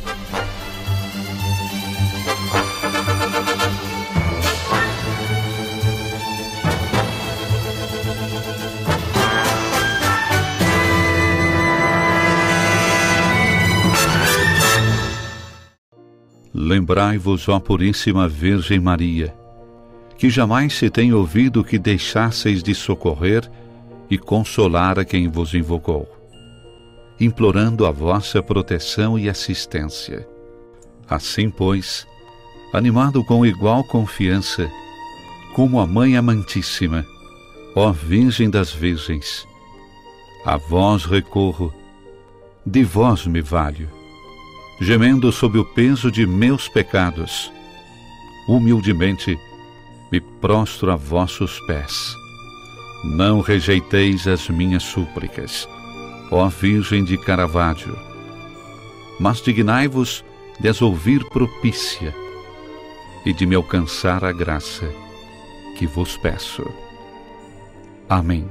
S6: Lembrai-vos, ó Puríssima Virgem Maria, que jamais se tem ouvido que deixasseis de socorrer e consolar a quem vos invocou, implorando a vossa proteção e assistência. Assim, pois, animado com igual confiança, como a Mãe Amantíssima, ó Virgem das Virgens, a vós recorro, de vós me valho, gemendo sob o peso de meus pecados, humildemente me prostro a vossos pés. Não rejeiteis as minhas súplicas, ó Virgem de Caravaggio, mas dignai-vos de as ouvir propícia e de me alcançar a graça que vos peço. Amém.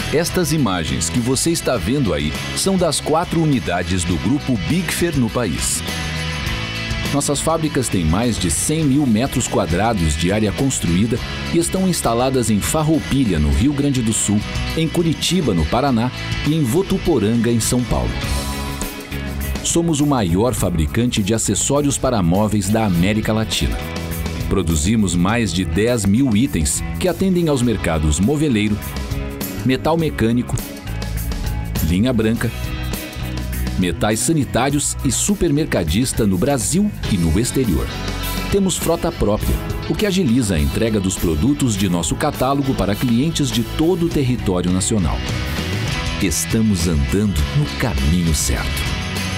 S7: Estas imagens que você está vendo aí são das 4 unidades do grupo Bigfer no país. Nossas fábricas têm mais de 100 mil metros quadrados de área construída e estão instaladas em Farroupilha, no Rio Grande do Sul, em Curitiba, no Paraná e em Votuporanga, em São Paulo. Somos o maior fabricante de acessórios para móveis da América Latina. Produzimos mais de 10 mil itens que atendem aos mercados moveleiro, metal mecânico, linha branca, metais sanitários e supermercadista no Brasil e no exterior. Temos frota própria, o que agiliza a entrega dos produtos de nosso catálogo para clientes de todo o território nacional. Estamos andando no caminho certo.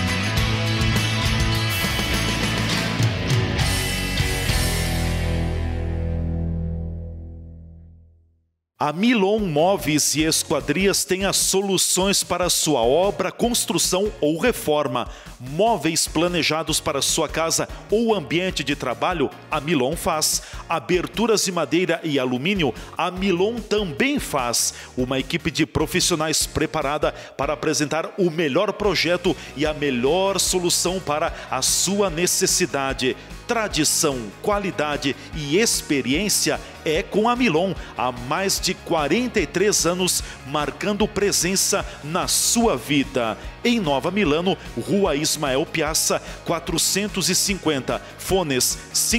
S4: A Milon Móveis e Esquadrias tem as soluções para sua obra, construção ou reforma. Móveis planejados para sua casa ou ambiente de trabalho, a Milon faz. Aberturas de madeira e alumínio, a Milon também faz. Uma equipe de profissionais preparada para apresentar o melhor projeto e a melhor solução para a sua necessidade. Tradição, qualidade e experiência é com a Milon, há mais de 43 anos, marcando presença na sua vida. Em Nova Milano, Rua Ismael Piazza, 450, fones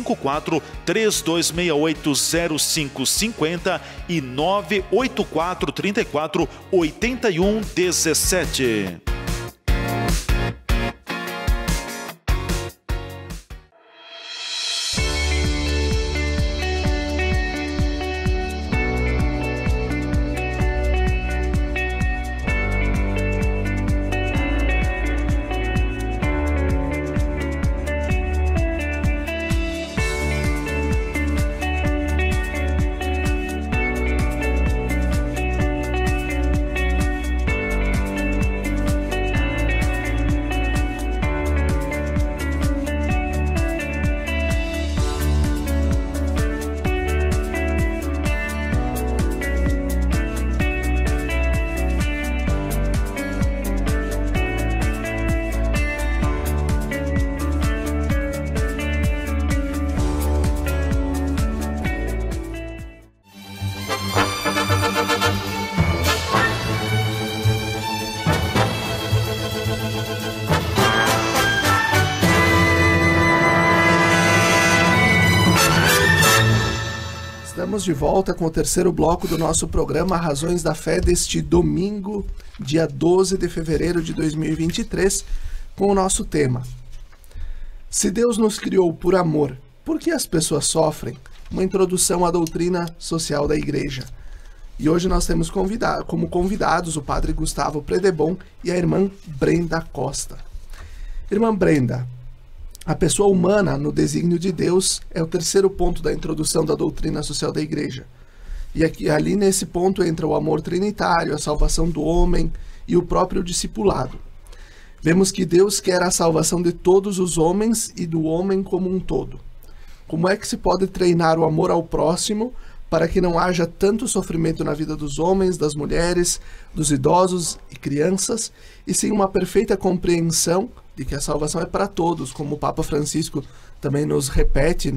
S4: 54-3268-0550 e 984-34-8117.
S1: Estamos de volta com o terceiro bloco do nosso programa Razões da Fé deste domingo, dia 12 de fevereiro de 2023, com o nosso tema: se Deus nos criou por amor, por que as pessoas sofrem? Uma introdução à doutrina social da Igreja. E hoje nós temos como convidados o Padre Gustavo Predebon e a irmã Brenda Costa. Irmã Brenda, a pessoa humana no desígnio de Deus é o terceiro ponto da introdução da doutrina social da Igreja. E ali nesse ponto entra o amor trinitário, a salvação do homem e o próprio discipulado. Vemos que Deus quer a salvação de todos os homens e do homem como um todo. Como é que se pode treinar o amor ao próximo para que não haja tanto sofrimento na vida dos homens, das mulheres, dos idosos e crianças, e sim uma perfeita compreensão de que a salvação é para todos, como o Papa Francisco também nos repete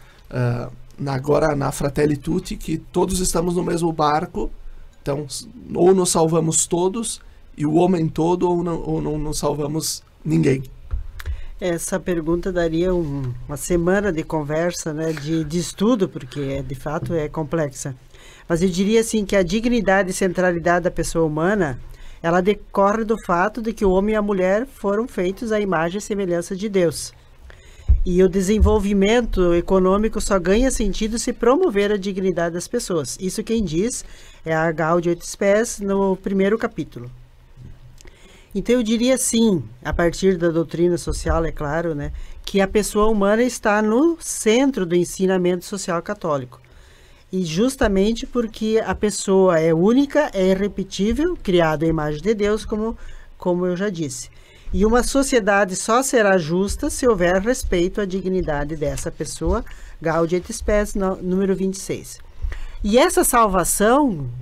S1: agora na Fratelli Tutti, que todos estamos no mesmo barco, então ou nos salvamos todos, e o homem todo, ou não nos salvamos ninguém.
S3: Essa pergunta daria uma semana de conversa, né, de estudo, porque de fato é complexa. Mas eu diria assim que a dignidade e centralidade da pessoa humana, ela decorre do fato de que o homem e a mulher foram feitos à imagem e semelhança de Deus. E o desenvolvimento econômico só ganha sentido se promover a dignidade das pessoas. Isso quem diz é a Gaudium et Spes no primeiro capítulo. Então eu diria sim, a partir da doutrina social, é claro, né, que a pessoa humana está no centro do ensinamento social católico. E justamente porque a pessoa é única, é irrepetível, criada à imagem de Deus, como eu já disse. E uma sociedade só será justa se houver respeito à dignidade dessa pessoa, Gaudium et Spes, número 26. E essa salvação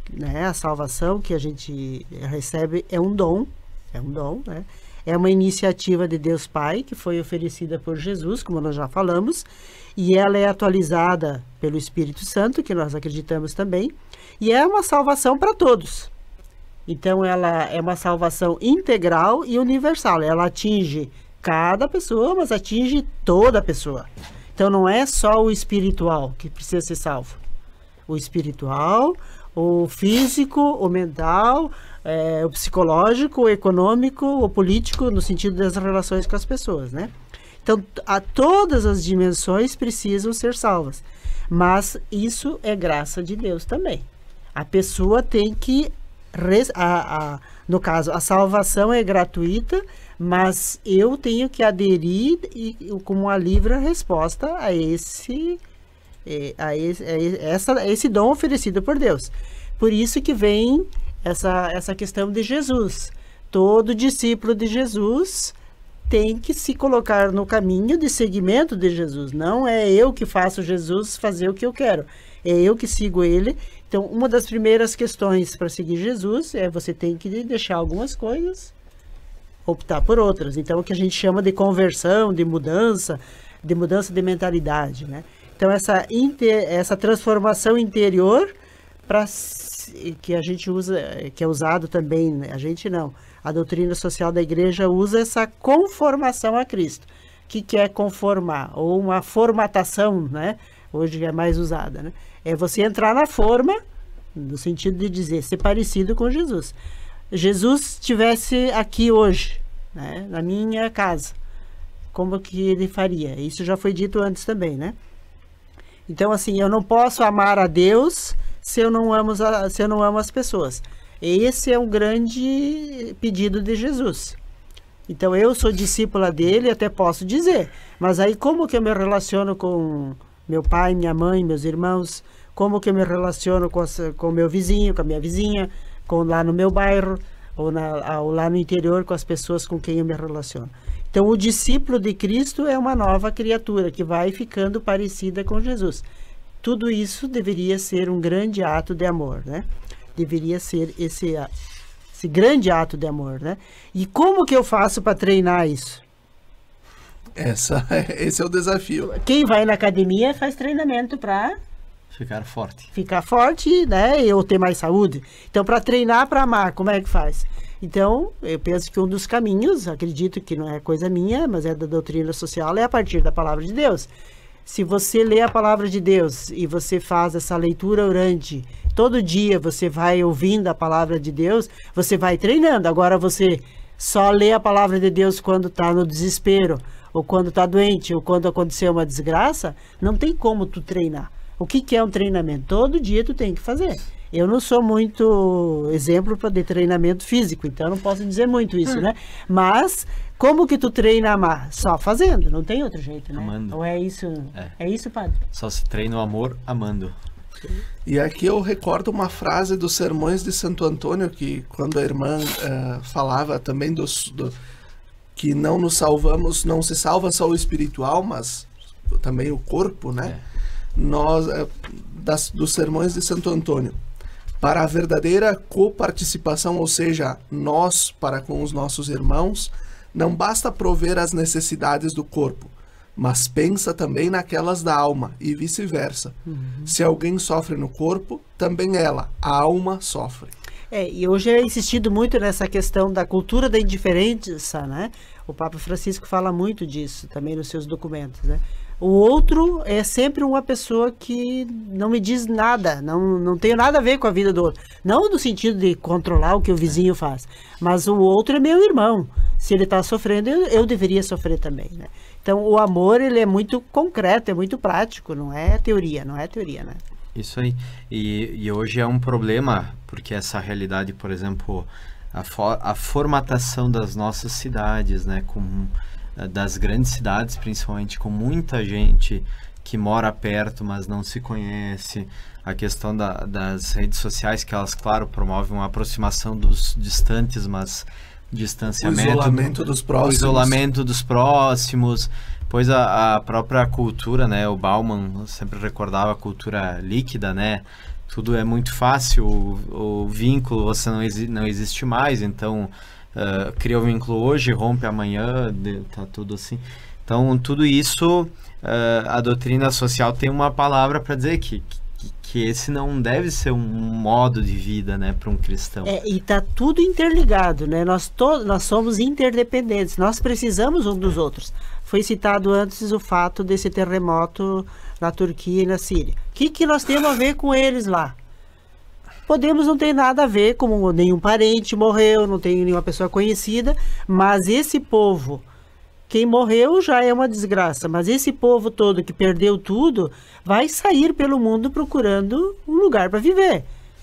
S3: né? A salvação que a gente recebe é um dom, né? É uma iniciativa de Deus Pai, que foi oferecida por Jesus, como nós já falamos, e ela é atualizada pelo Espírito Santo, que nós acreditamos também, e é uma salvação para todos. Então, ela é uma salvação integral e universal. Ela atinge cada pessoa, mas atinge toda a pessoa. Então, não é só o espiritual que precisa ser salvo. O espiritual, o físico, o mental, o psicológico, o econômico, o político, no sentido das relações com as pessoas, né? Então, todas as dimensões precisam ser salvas. Mas isso é graça de Deus também. A pessoa tem que... no caso, a salvação é gratuita, mas eu tenho que aderir como uma livre resposta a esse dom oferecido por Deus. Por isso que vem essa questão de Jesus. Todo discípulo de Jesus tem que se colocar no caminho de seguimento de Jesus. Não é eu que faço Jesus fazer o que eu quero. É eu que sigo ele. Então, uma das primeiras questões para seguir Jesus é você tem que deixar algumas coisas, optar por outras. Então, o que a gente chama de conversão, de mudança de mentalidade, né? Então, essa transformação interior que a gente usa, que é usado também, né? A gente não. A doutrina social da igreja usa essa conformação a Cristo. O que é conformar? Ou uma formatação, né? Hoje é mais usada, né? É você entrar na forma, no sentido de dizer, ser parecido com Jesus. Jesus estivesse aqui hoje, né? Na minha casa, como que ele faria? Isso já foi dito antes também, né? Então, assim, eu não posso amar a Deus se eu não amo as pessoas. Esse é um grande pedido de Jesus. Então, eu sou discípula dele, até posso dizer. Mas aí, como que eu me relaciono com meu pai, minha mãe, meus irmãos? Como que eu me relaciono com meu vizinho, com a minha vizinha, lá no meu bairro, ou lá no interior, com as pessoas com quem eu me relaciono? Então, o discípulo de Cristo é uma nova criatura que vai ficando parecida com Jesus. Tudo isso deveria ser um grande ato de amor, né? Deveria ser esse grande ato de amor, né? E como que eu faço para treinar isso?
S1: Esse é o desafio.
S3: Quem vai na academia faz treinamento para
S2: ficar forte.
S3: Ficar forte, né? Ou ter mais saúde. Então, para treinar para amar, como é que faz? Então, eu penso que um dos caminhos, acredito que não é coisa minha, mas é da doutrina social, é a partir da palavra de Deus. Se você lê a palavra de Deus e você faz essa leitura orante, todo dia você vai ouvindo a palavra de Deus, você vai treinando. Agora, você só lê a palavra de Deus quando está no desespero, ou quando está doente, ou quando aconteceu uma desgraça, não tem como tu treinar. O que é um treinamento? Todo dia tu tem que fazer. Eu não sou muito exemplo de treinamento físico, então não posso dizer muito isso, né? Mas, como que tu treina a amar? Só fazendo, não tem outro jeito, né?
S2: Amando.
S3: Ou é isso? É isso, padre?
S2: Só se treina o amor amando.
S1: E aqui eu recordo uma frase dos Sermões de Santo Antônio, que quando a irmã falava também que não nos salvamos, não se salva só o espiritual, mas também o corpo, né? Dos Sermões de Santo Antônio. Para a verdadeira coparticipação, ou seja, nós para com os nossos irmãos, não basta prover as necessidades do corpo, mas pensa também naquelas da alma, e vice-versa. Se alguém sofre no corpo, também ela, a alma, sofre.
S3: E hoje é insistido muito nessa questão da cultura da indiferença, né? O Papa Francisco fala muito disso também nos seus documentos, né? O outro é sempre uma pessoa que não me diz nada, não tem nada a ver com a vida do outro. Não no sentido de controlar o que o vizinho faz, mas o outro é meu irmão. Se ele está sofrendo, eu deveria sofrer também, né? Então, o amor, ele é muito concreto, é muito prático, não é teoria, né?
S2: Isso aí. E hoje é um problema, porque essa realidade, por exemplo, a formatação das nossas cidades, né, das grandes cidades, principalmente, com muita gente que mora perto, mas não se conhece. A questão das redes sociais, que elas, claro, promovem uma aproximação dos distantes, mas distanciamento,
S1: o isolamento dos próximos.
S2: O isolamento dos próximos, pois a própria cultura, né? O Bauman sempre recordava a cultura líquida, né? Tudo é muito fácil, o vínculo você não existe mais, então cria o vínculo hoje, rompe amanhã, tá tudo assim. Então tudo isso, a doutrina social tem uma palavra para dizer que esse não deve ser um modo de vida, né, para um cristão.
S3: E tá tudo interligado, né? Nós somos interdependentes, nós precisamos um dos outros. Foi citado antes o fato desse terremoto na Turquia e na Síria. O que nós temos a ver com eles lá? Podemos não ter nada a ver, como nenhum parente morreu, não tem nenhuma pessoa conhecida, mas esse povo, quem morreu já é uma desgraça, mas esse povo todo que perdeu tudo vai sair pelo mundo procurando um lugar para viver.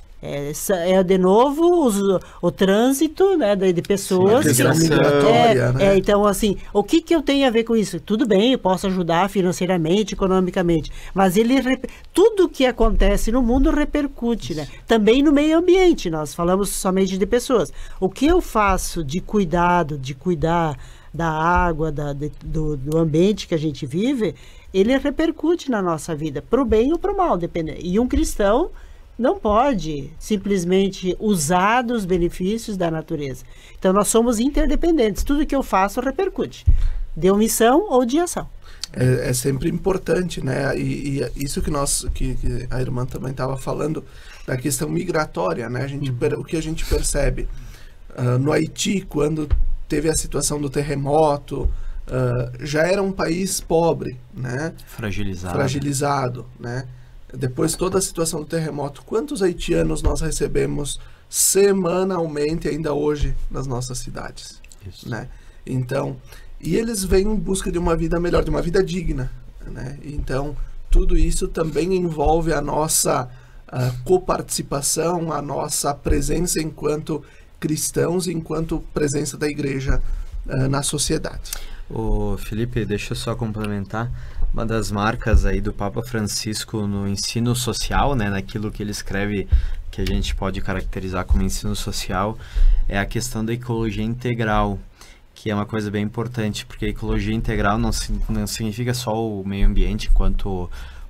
S3: De novo o trânsito, né, de pessoas.
S1: Sim, migratória, né?
S3: Então, assim, o que eu tenho a ver com isso? Tudo bem, eu posso ajudar financeiramente, economicamente, mas tudo que acontece no mundo repercute, né? Também no meio ambiente, nós falamos somente de pessoas. O que eu faço de cuidar da água, do ambiente que a gente vive, ele repercute na nossa vida, para o bem ou para o mal, dependendo. E um cristão não pode simplesmente usar dos benefícios da natureza. Então nós somos interdependentes, tudo que eu faço repercute, de omissão ou de ação.
S1: É sempre importante, né? E isso que a irmã também estava falando, da questão migratória, né? O que a gente percebe no Haiti, quando teve a situação do terremoto, já era um país pobre, né? Fragilizado, né? Depois toda a situação do terremoto, quantos haitianos nós recebemos semanalmente ainda hoje nas nossas cidades? Isso. Né? Então, e eles vêm em busca de uma vida melhor, de uma vida digna, né? Então, tudo isso também envolve a nossa coparticipação, a nossa presença enquanto cristãos, enquanto presença da igreja na sociedade.
S2: Ô Felipe, deixa eu só complementar. Uma das marcas aí do Papa Francisco no ensino social, né, naquilo que ele escreve, que a gente pode caracterizar como ensino social, é a questão da ecologia integral, que é uma coisa bem importante, porque a ecologia integral não significa só o meio ambiente enquanto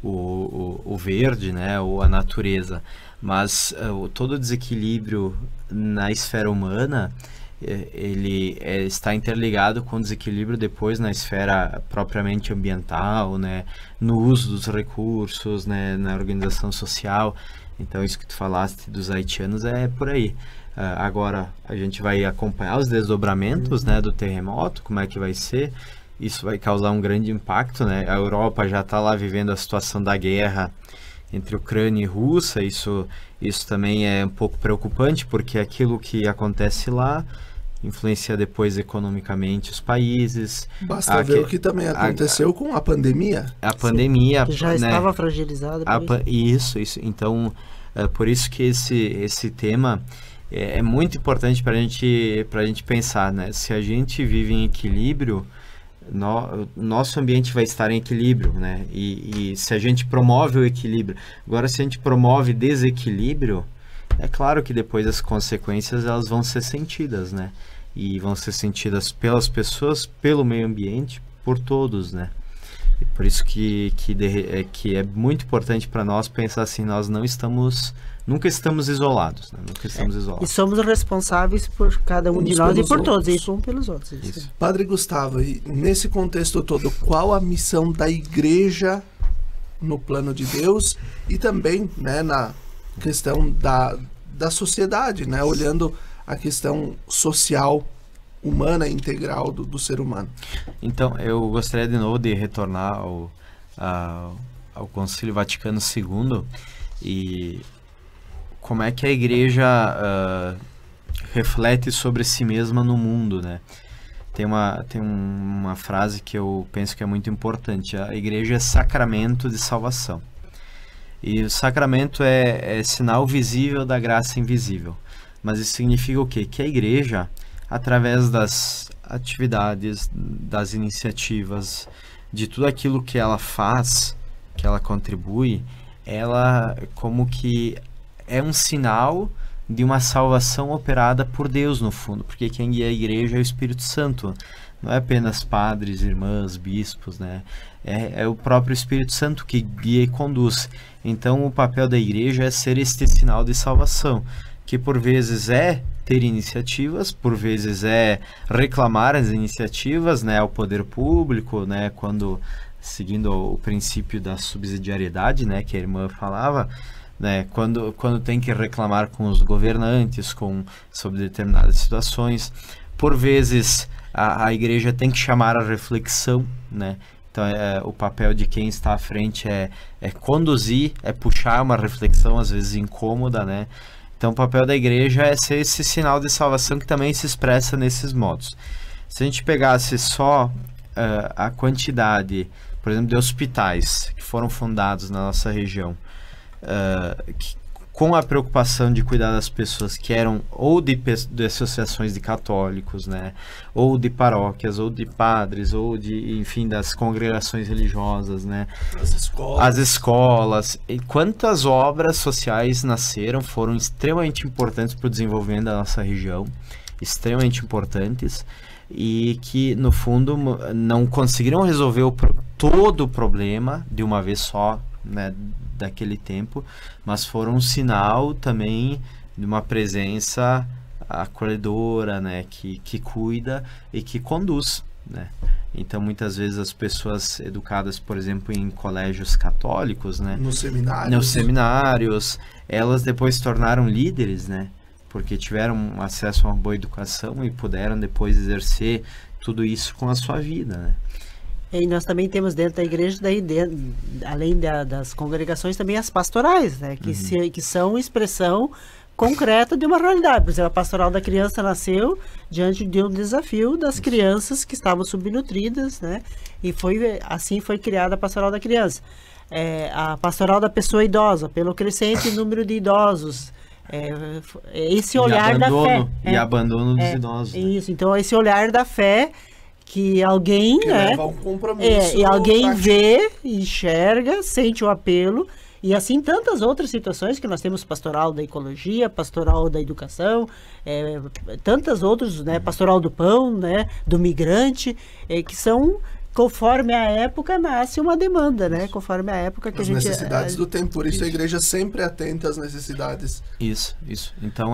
S2: o verde, né, ou a natureza, mas todo o desequilíbrio na esfera humana, ele está interligado com o desequilíbrio depois na esfera propriamente ambiental, né, no uso dos recursos, né, na organização social. Então isso que tu falaste dos haitianos é por aí. Agora a gente vai acompanhar os desdobramentos, né, do terremoto, como é que vai ser. Isso vai causar um grande impacto, né? A Europa já está lá vivendo a situação da guerra entre Ucrânia e Rússia. Isso também é um pouco preocupante, porque aquilo que acontece lá influencia depois economicamente os países.
S1: Basta ver o que também aconteceu com a pandemia.
S2: A pandemia,
S3: que já estava fragilizada.
S2: Isso. Então, por isso que esse tema é muito importante para a gente pensar, né? Se a gente vive em equilíbrio, nosso ambiente vai estar em equilíbrio, né? E se a gente promove o equilíbrio, agora se a gente promove desequilíbrio, é claro que depois as consequências elas vão ser sentidas, né? E vão ser sentidas pelas pessoas, pelo meio ambiente, por todos, né? E por isso que é muito importante para nós pensar assim, nós nunca estamos isolados, né? Nunca estamos isolados.
S3: E somos responsáveis por cada um de nós e por todos, e um pelos outros.
S1: Isso. Padre Gustavo, e nesse contexto todo, qual a missão da igreja no plano de Deus e também, né, na questão da sociedade, né, olhando a questão social, humana, integral do ser humano?
S2: Então, eu gostaria de novo de retornar ao Concílio Vaticano II e como é que a igreja reflete sobre si mesma no mundo, né? Tem uma frase que eu penso que é muito importante: a igreja é sacramento de salvação. E o sacramento é sinal visível da graça invisível. Mas isso significa o quê? Que a igreja, através das atividades, das iniciativas, de tudo aquilo que ela faz, que ela contribui, ela como que é um sinal de uma salvação operada por Deus, no fundo, porque quem guia a igreja é o Espírito Santo, não é apenas padres, irmãs, bispos, né? É o próprio Espírito Santo que guia e conduz. Então o papel da igreja é ser este sinal de salvação, que por vezes é ter iniciativas, por vezes é reclamar as iniciativas, né, ao poder público, né, quando, seguindo o princípio da subsidiariedade, né, que a irmã falava, né, quando tem que reclamar com os governantes sobre determinadas situações. Por vezes a igreja tem que chamar a reflexão, né? Então o papel de quem está à frente é conduzir, é puxar uma reflexão às vezes incômoda, né? Então o papel da igreja é ser esse sinal de salvação que também se expressa nesses modos. Se a gente pegasse só a quantidade, por exemplo, de hospitais que foram fundados na nossa região, com a preocupação de cuidar das pessoas que eram ou de associações de católicos, né, ou de paróquias, ou de padres, ou de, enfim, das congregações religiosas, né, as escolas. E quantas obras sociais nasceram, foram extremamente importantes para o desenvolvimento da nossa região, extremamente importantes, e que, no fundo, não conseguiram resolver todo o problema de uma vez só, né, daquele tempo, mas foram um sinal também de uma presença acolhedora, né, que cuida e que conduz, né. Então muitas vezes as pessoas educadas, por exemplo, em colégios católicos, né, nos seminários, elas depois se tornaram líderes, né, porque tiveram acesso a uma boa educação e puderam depois exercer tudo isso com a sua vida, né.
S3: E nós também temos dentro da igreja, além das congregações, também as pastorais, né? Que são expressão concreta de uma realidade. Por exemplo, a pastoral da criança nasceu diante de um desafio das crianças que estavam subnutridas, né? E assim foi criada a pastoral da criança. A pastoral da pessoa idosa, pelo crescente número de idosos. Esse olhar da fé.
S2: E abandono dos idosos.
S3: Isso, então esse olhar da fé que alguém,
S1: que
S3: né,
S1: leva um compromisso,
S3: e alguém vê, enxerga, sente o apelo, e assim tantas outras situações que nós temos, pastoral da ecologia, pastoral da educação, tantas outras, né, pastoral do pão, né, do migrante, que são, conforme a época, nasce uma demanda, né, conforme a época que
S1: as necessidades do tempo, por isso a igreja sempre atenta às necessidades.
S2: Isso. Então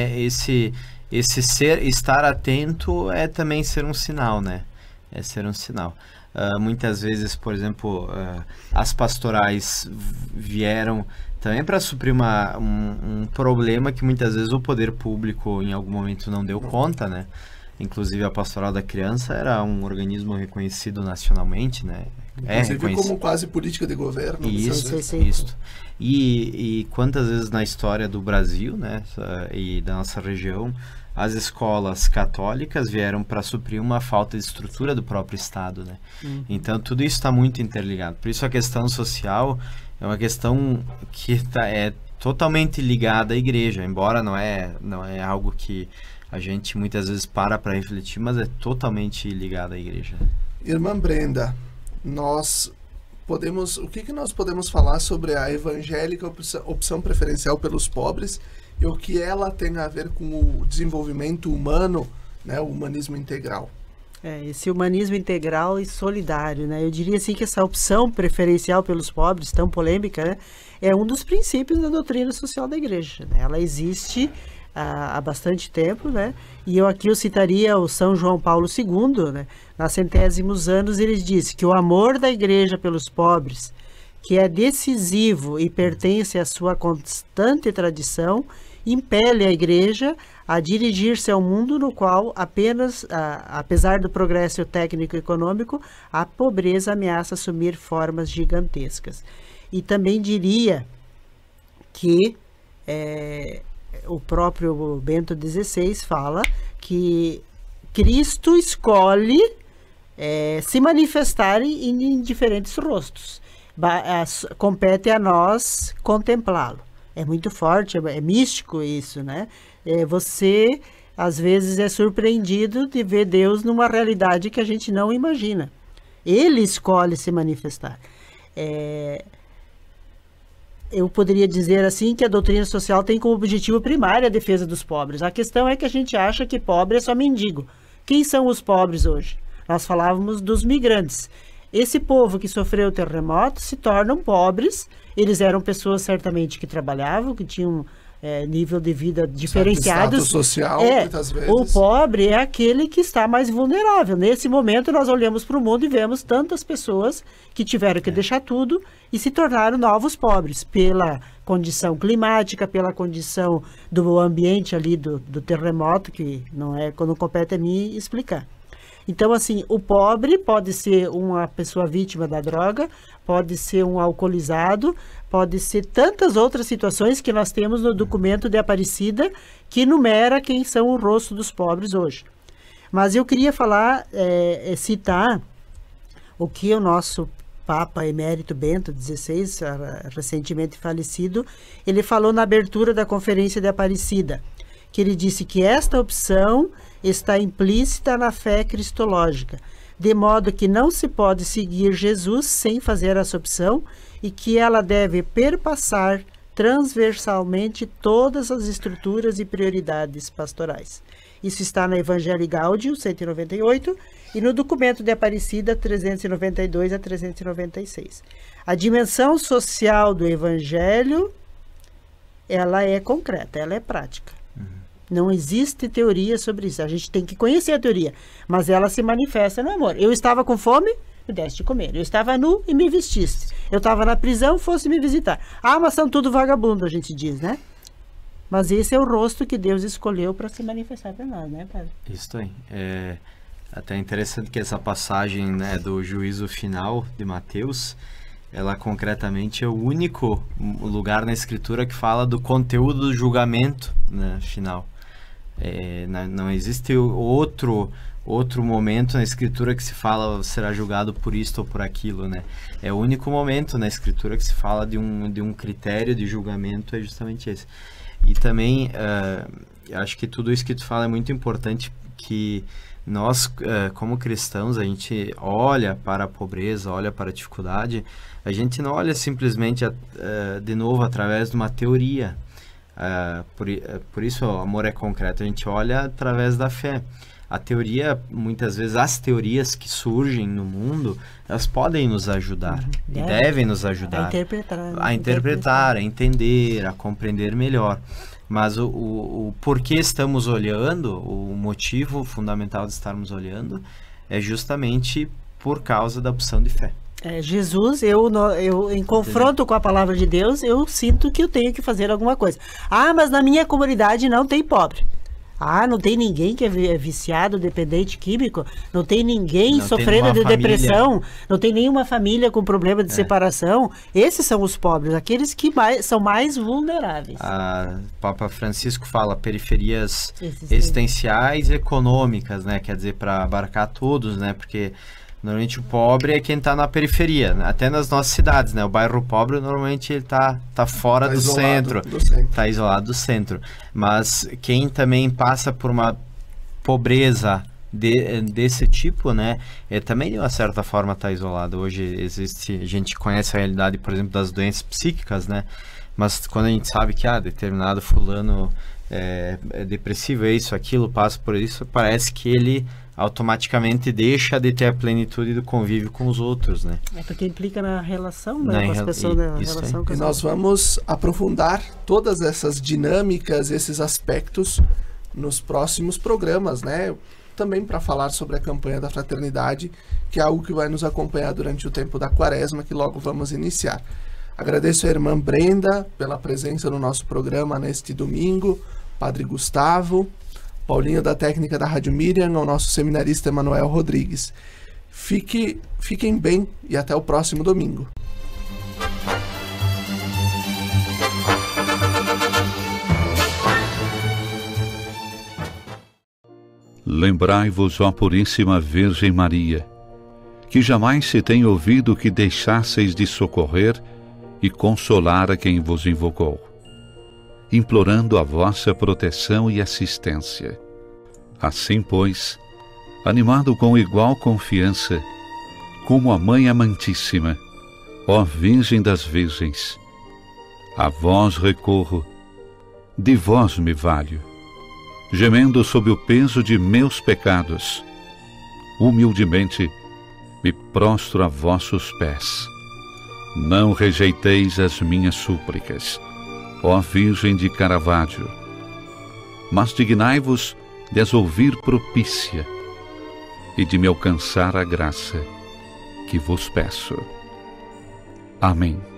S2: estar atento é também ser um sinal, né? É ser um sinal. Muitas vezes, por exemplo, as pastorais vieram também para suprir um problema que muitas vezes o poder público em algum momento não deu conta, né? Inclusive a pastoral da criança era um organismo reconhecido nacionalmente, né?
S1: Inclusive como quase política de governo.
S2: Isso. E quantas vezes na história do Brasil, né, e da nossa região, as escolas católicas vieram para suprir uma falta de estrutura do próprio Estado, né? Então tudo isso está muito interligado. Por isso a questão social é uma questão que é totalmente ligada à igreja, embora não é algo que a gente muitas vezes para refletir, mas é totalmente ligada à igreja.
S1: Irmã Brenda, o que nós podemos falar sobre a evangélica opção preferencial pelos pobres e o que ela tem a ver com o desenvolvimento humano, né, o humanismo integral?
S3: Esse humanismo integral e solidário, né? Eu diria assim que essa opção preferencial pelos pobres, tão polêmica, né, é um dos princípios da doutrina social da igreja, né? Ela existe há bastante tempo, né? E eu citaria o São João Paulo II, né? Nas centésimos anos ele disse que o amor da igreja pelos pobres, que é decisivo e pertence à sua constante tradição, impele a igreja a dirigir-se ao mundo no qual apesar do progresso técnico e econômico, a pobreza ameaça assumir formas gigantescas. E também diria que o próprio Bento XVI fala que Cristo escolhe se manifestar em diferentes rostos. Compete a nós contemplá-lo. É muito forte, é místico isso, né? Você, às vezes, é surpreendido de ver Deus numa realidade que a gente não imagina. Ele escolhe se manifestar. eu poderia dizer assim que a doutrina social tem como objetivo primário a defesa dos pobres. A questão é que a gente acha que pobre é só mendigo. Quem são os pobres hoje? Nós falávamos dos migrantes. Esse povo que sofreu o terremoto se tornam pobres. Eles eram pessoas certamente que trabalhavam, que tinham nível de vida diferenciados.
S1: Status social, muitas vezes.
S3: O pobre é aquele que está mais vulnerável. Nesse momento, nós olhamos para o mundo e vemos tantas pessoas que tiveram que deixar tudo e se tornaram novos pobres, pela condição climática, pela condição do ambiente ali do terremoto, que não compete a mim explicar. Então, assim, o pobre pode ser uma pessoa vítima da droga, pode ser um alcoolizado, pode ser tantas outras situações que nós temos no documento de Aparecida que enumera quem são o rosto dos pobres hoje. Mas eu queria falar, citar o que o nosso Papa Emérito Bento XVI, recentemente falecido, ele falou na abertura da Conferência de Aparecida, que ele disse que esta opção está implícita na fé cristológica, de modo que não se pode seguir Jesus sem fazer essa opção e que ela deve perpassar transversalmente todas as estruturas e prioridades pastorais. Isso está na Evangelii Gaudium 198 e no documento de Aparecida 392 a 396. A dimensão social do Evangelho, ela é concreta, ela é prática. Não existe teoria sobre isso. A gente tem que conhecer a teoria, mas ela se manifesta no amor. Eu estava com fome, me deste de comer. Eu estava nu e me vestiste. Eu estava na prisão, fosse me visitar. Ah, mas são tudo vagabundo, a gente diz, né? Mas esse é o rosto que Deus escolheu para se manifestar para nós, né, Padre?
S2: Isso aí. É até interessante que essa passagem, né, do juízo final de Mateus, ela concretamente é o único lugar na Escritura que fala do conteúdo do julgamento, né, final. Não existe outro momento na Escritura que se fala será julgado por isto ou por aquilo, né? É o único momento na Escritura que se fala de um critério de julgamento, é justamente esse. E também, acho que tudo isso que tu fala é muito importante, que nós, como cristãos, a gente olha para a pobreza, olha para a dificuldade, a gente não olha simplesmente, de novo, através de uma teoria. Por isso o amor é concreto, a gente olha através da fé. A teoria, muitas vezes, as teorias que surgem no mundo, elas podem nos ajudar, e devem nos ajudar a interpretar, a entender, a compreender melhor. Mas o porquê estamos olhando, o motivo fundamental de estarmos olhando, é justamente por causa da opção de fé.
S3: Jesus, eu em confronto com a palavra de Deus, eu sinto que eu tenho que fazer alguma coisa. Ah, mas na minha comunidade não tem pobre. Ah, não tem ninguém que é viciado, dependente químico, não tem ninguém sofrendo de depressão, não tem nenhuma família com problema de separação. Esses são os pobres, aqueles que são mais vulneráveis.
S2: Papa Francisco fala periferias existenciais e econômicas, né? Quer dizer, para abarcar todos, né? Porque normalmente o pobre é quem está na periferia, né? Até nas nossas cidades, né? O bairro pobre normalmente ele tá fora do centro, está isolado do centro. Mas quem também passa por uma pobreza desse tipo, né? Também de uma certa forma está isolado. Hoje a gente conhece a realidade, por exemplo, das doenças psíquicas, né? Mas quando a gente sabe que determinado fulano é depressivo, isso, aquilo, passa por isso, parece que ele automaticamente deixa de ter a plenitude do convívio com os outros, né?
S3: Porque implica na relação, né, com as pessoas, na relação com
S1: as nós vamos aprofundar todas essas dinâmicas, esses aspectos nos próximos programas, né? Também para falar sobre a campanha da fraternidade, que é algo que vai nos acompanhar durante o tempo da quaresma, que logo vamos iniciar. Agradeço a irmã Brenda pela presença no nosso programa neste domingo, Padre Gustavo, Paulinho da técnica da Rádio Miriam, ao nosso seminarista Emanuel Rodrigues. Fiquem bem e até o próximo domingo.
S6: Lembrai-vos, ó Puríssima Virgem Maria, que jamais se tem ouvido que deixasseis de socorrer e consolar a quem vos invocou, implorando a vossa proteção e assistência. Assim, pois, animado com igual confiança, como a Mãe Amantíssima, ó Virgem das Virgens, A vós recorro, de vós me valho, gemendo sob o peso de meus pecados. Humildemente me prostro a vossos pés. Não rejeiteis as minhas súplicas, ó Virgem de Caravaggio, mas dignai-vos de as ouvir propícia e de me alcançar a graça que vos peço. Amém.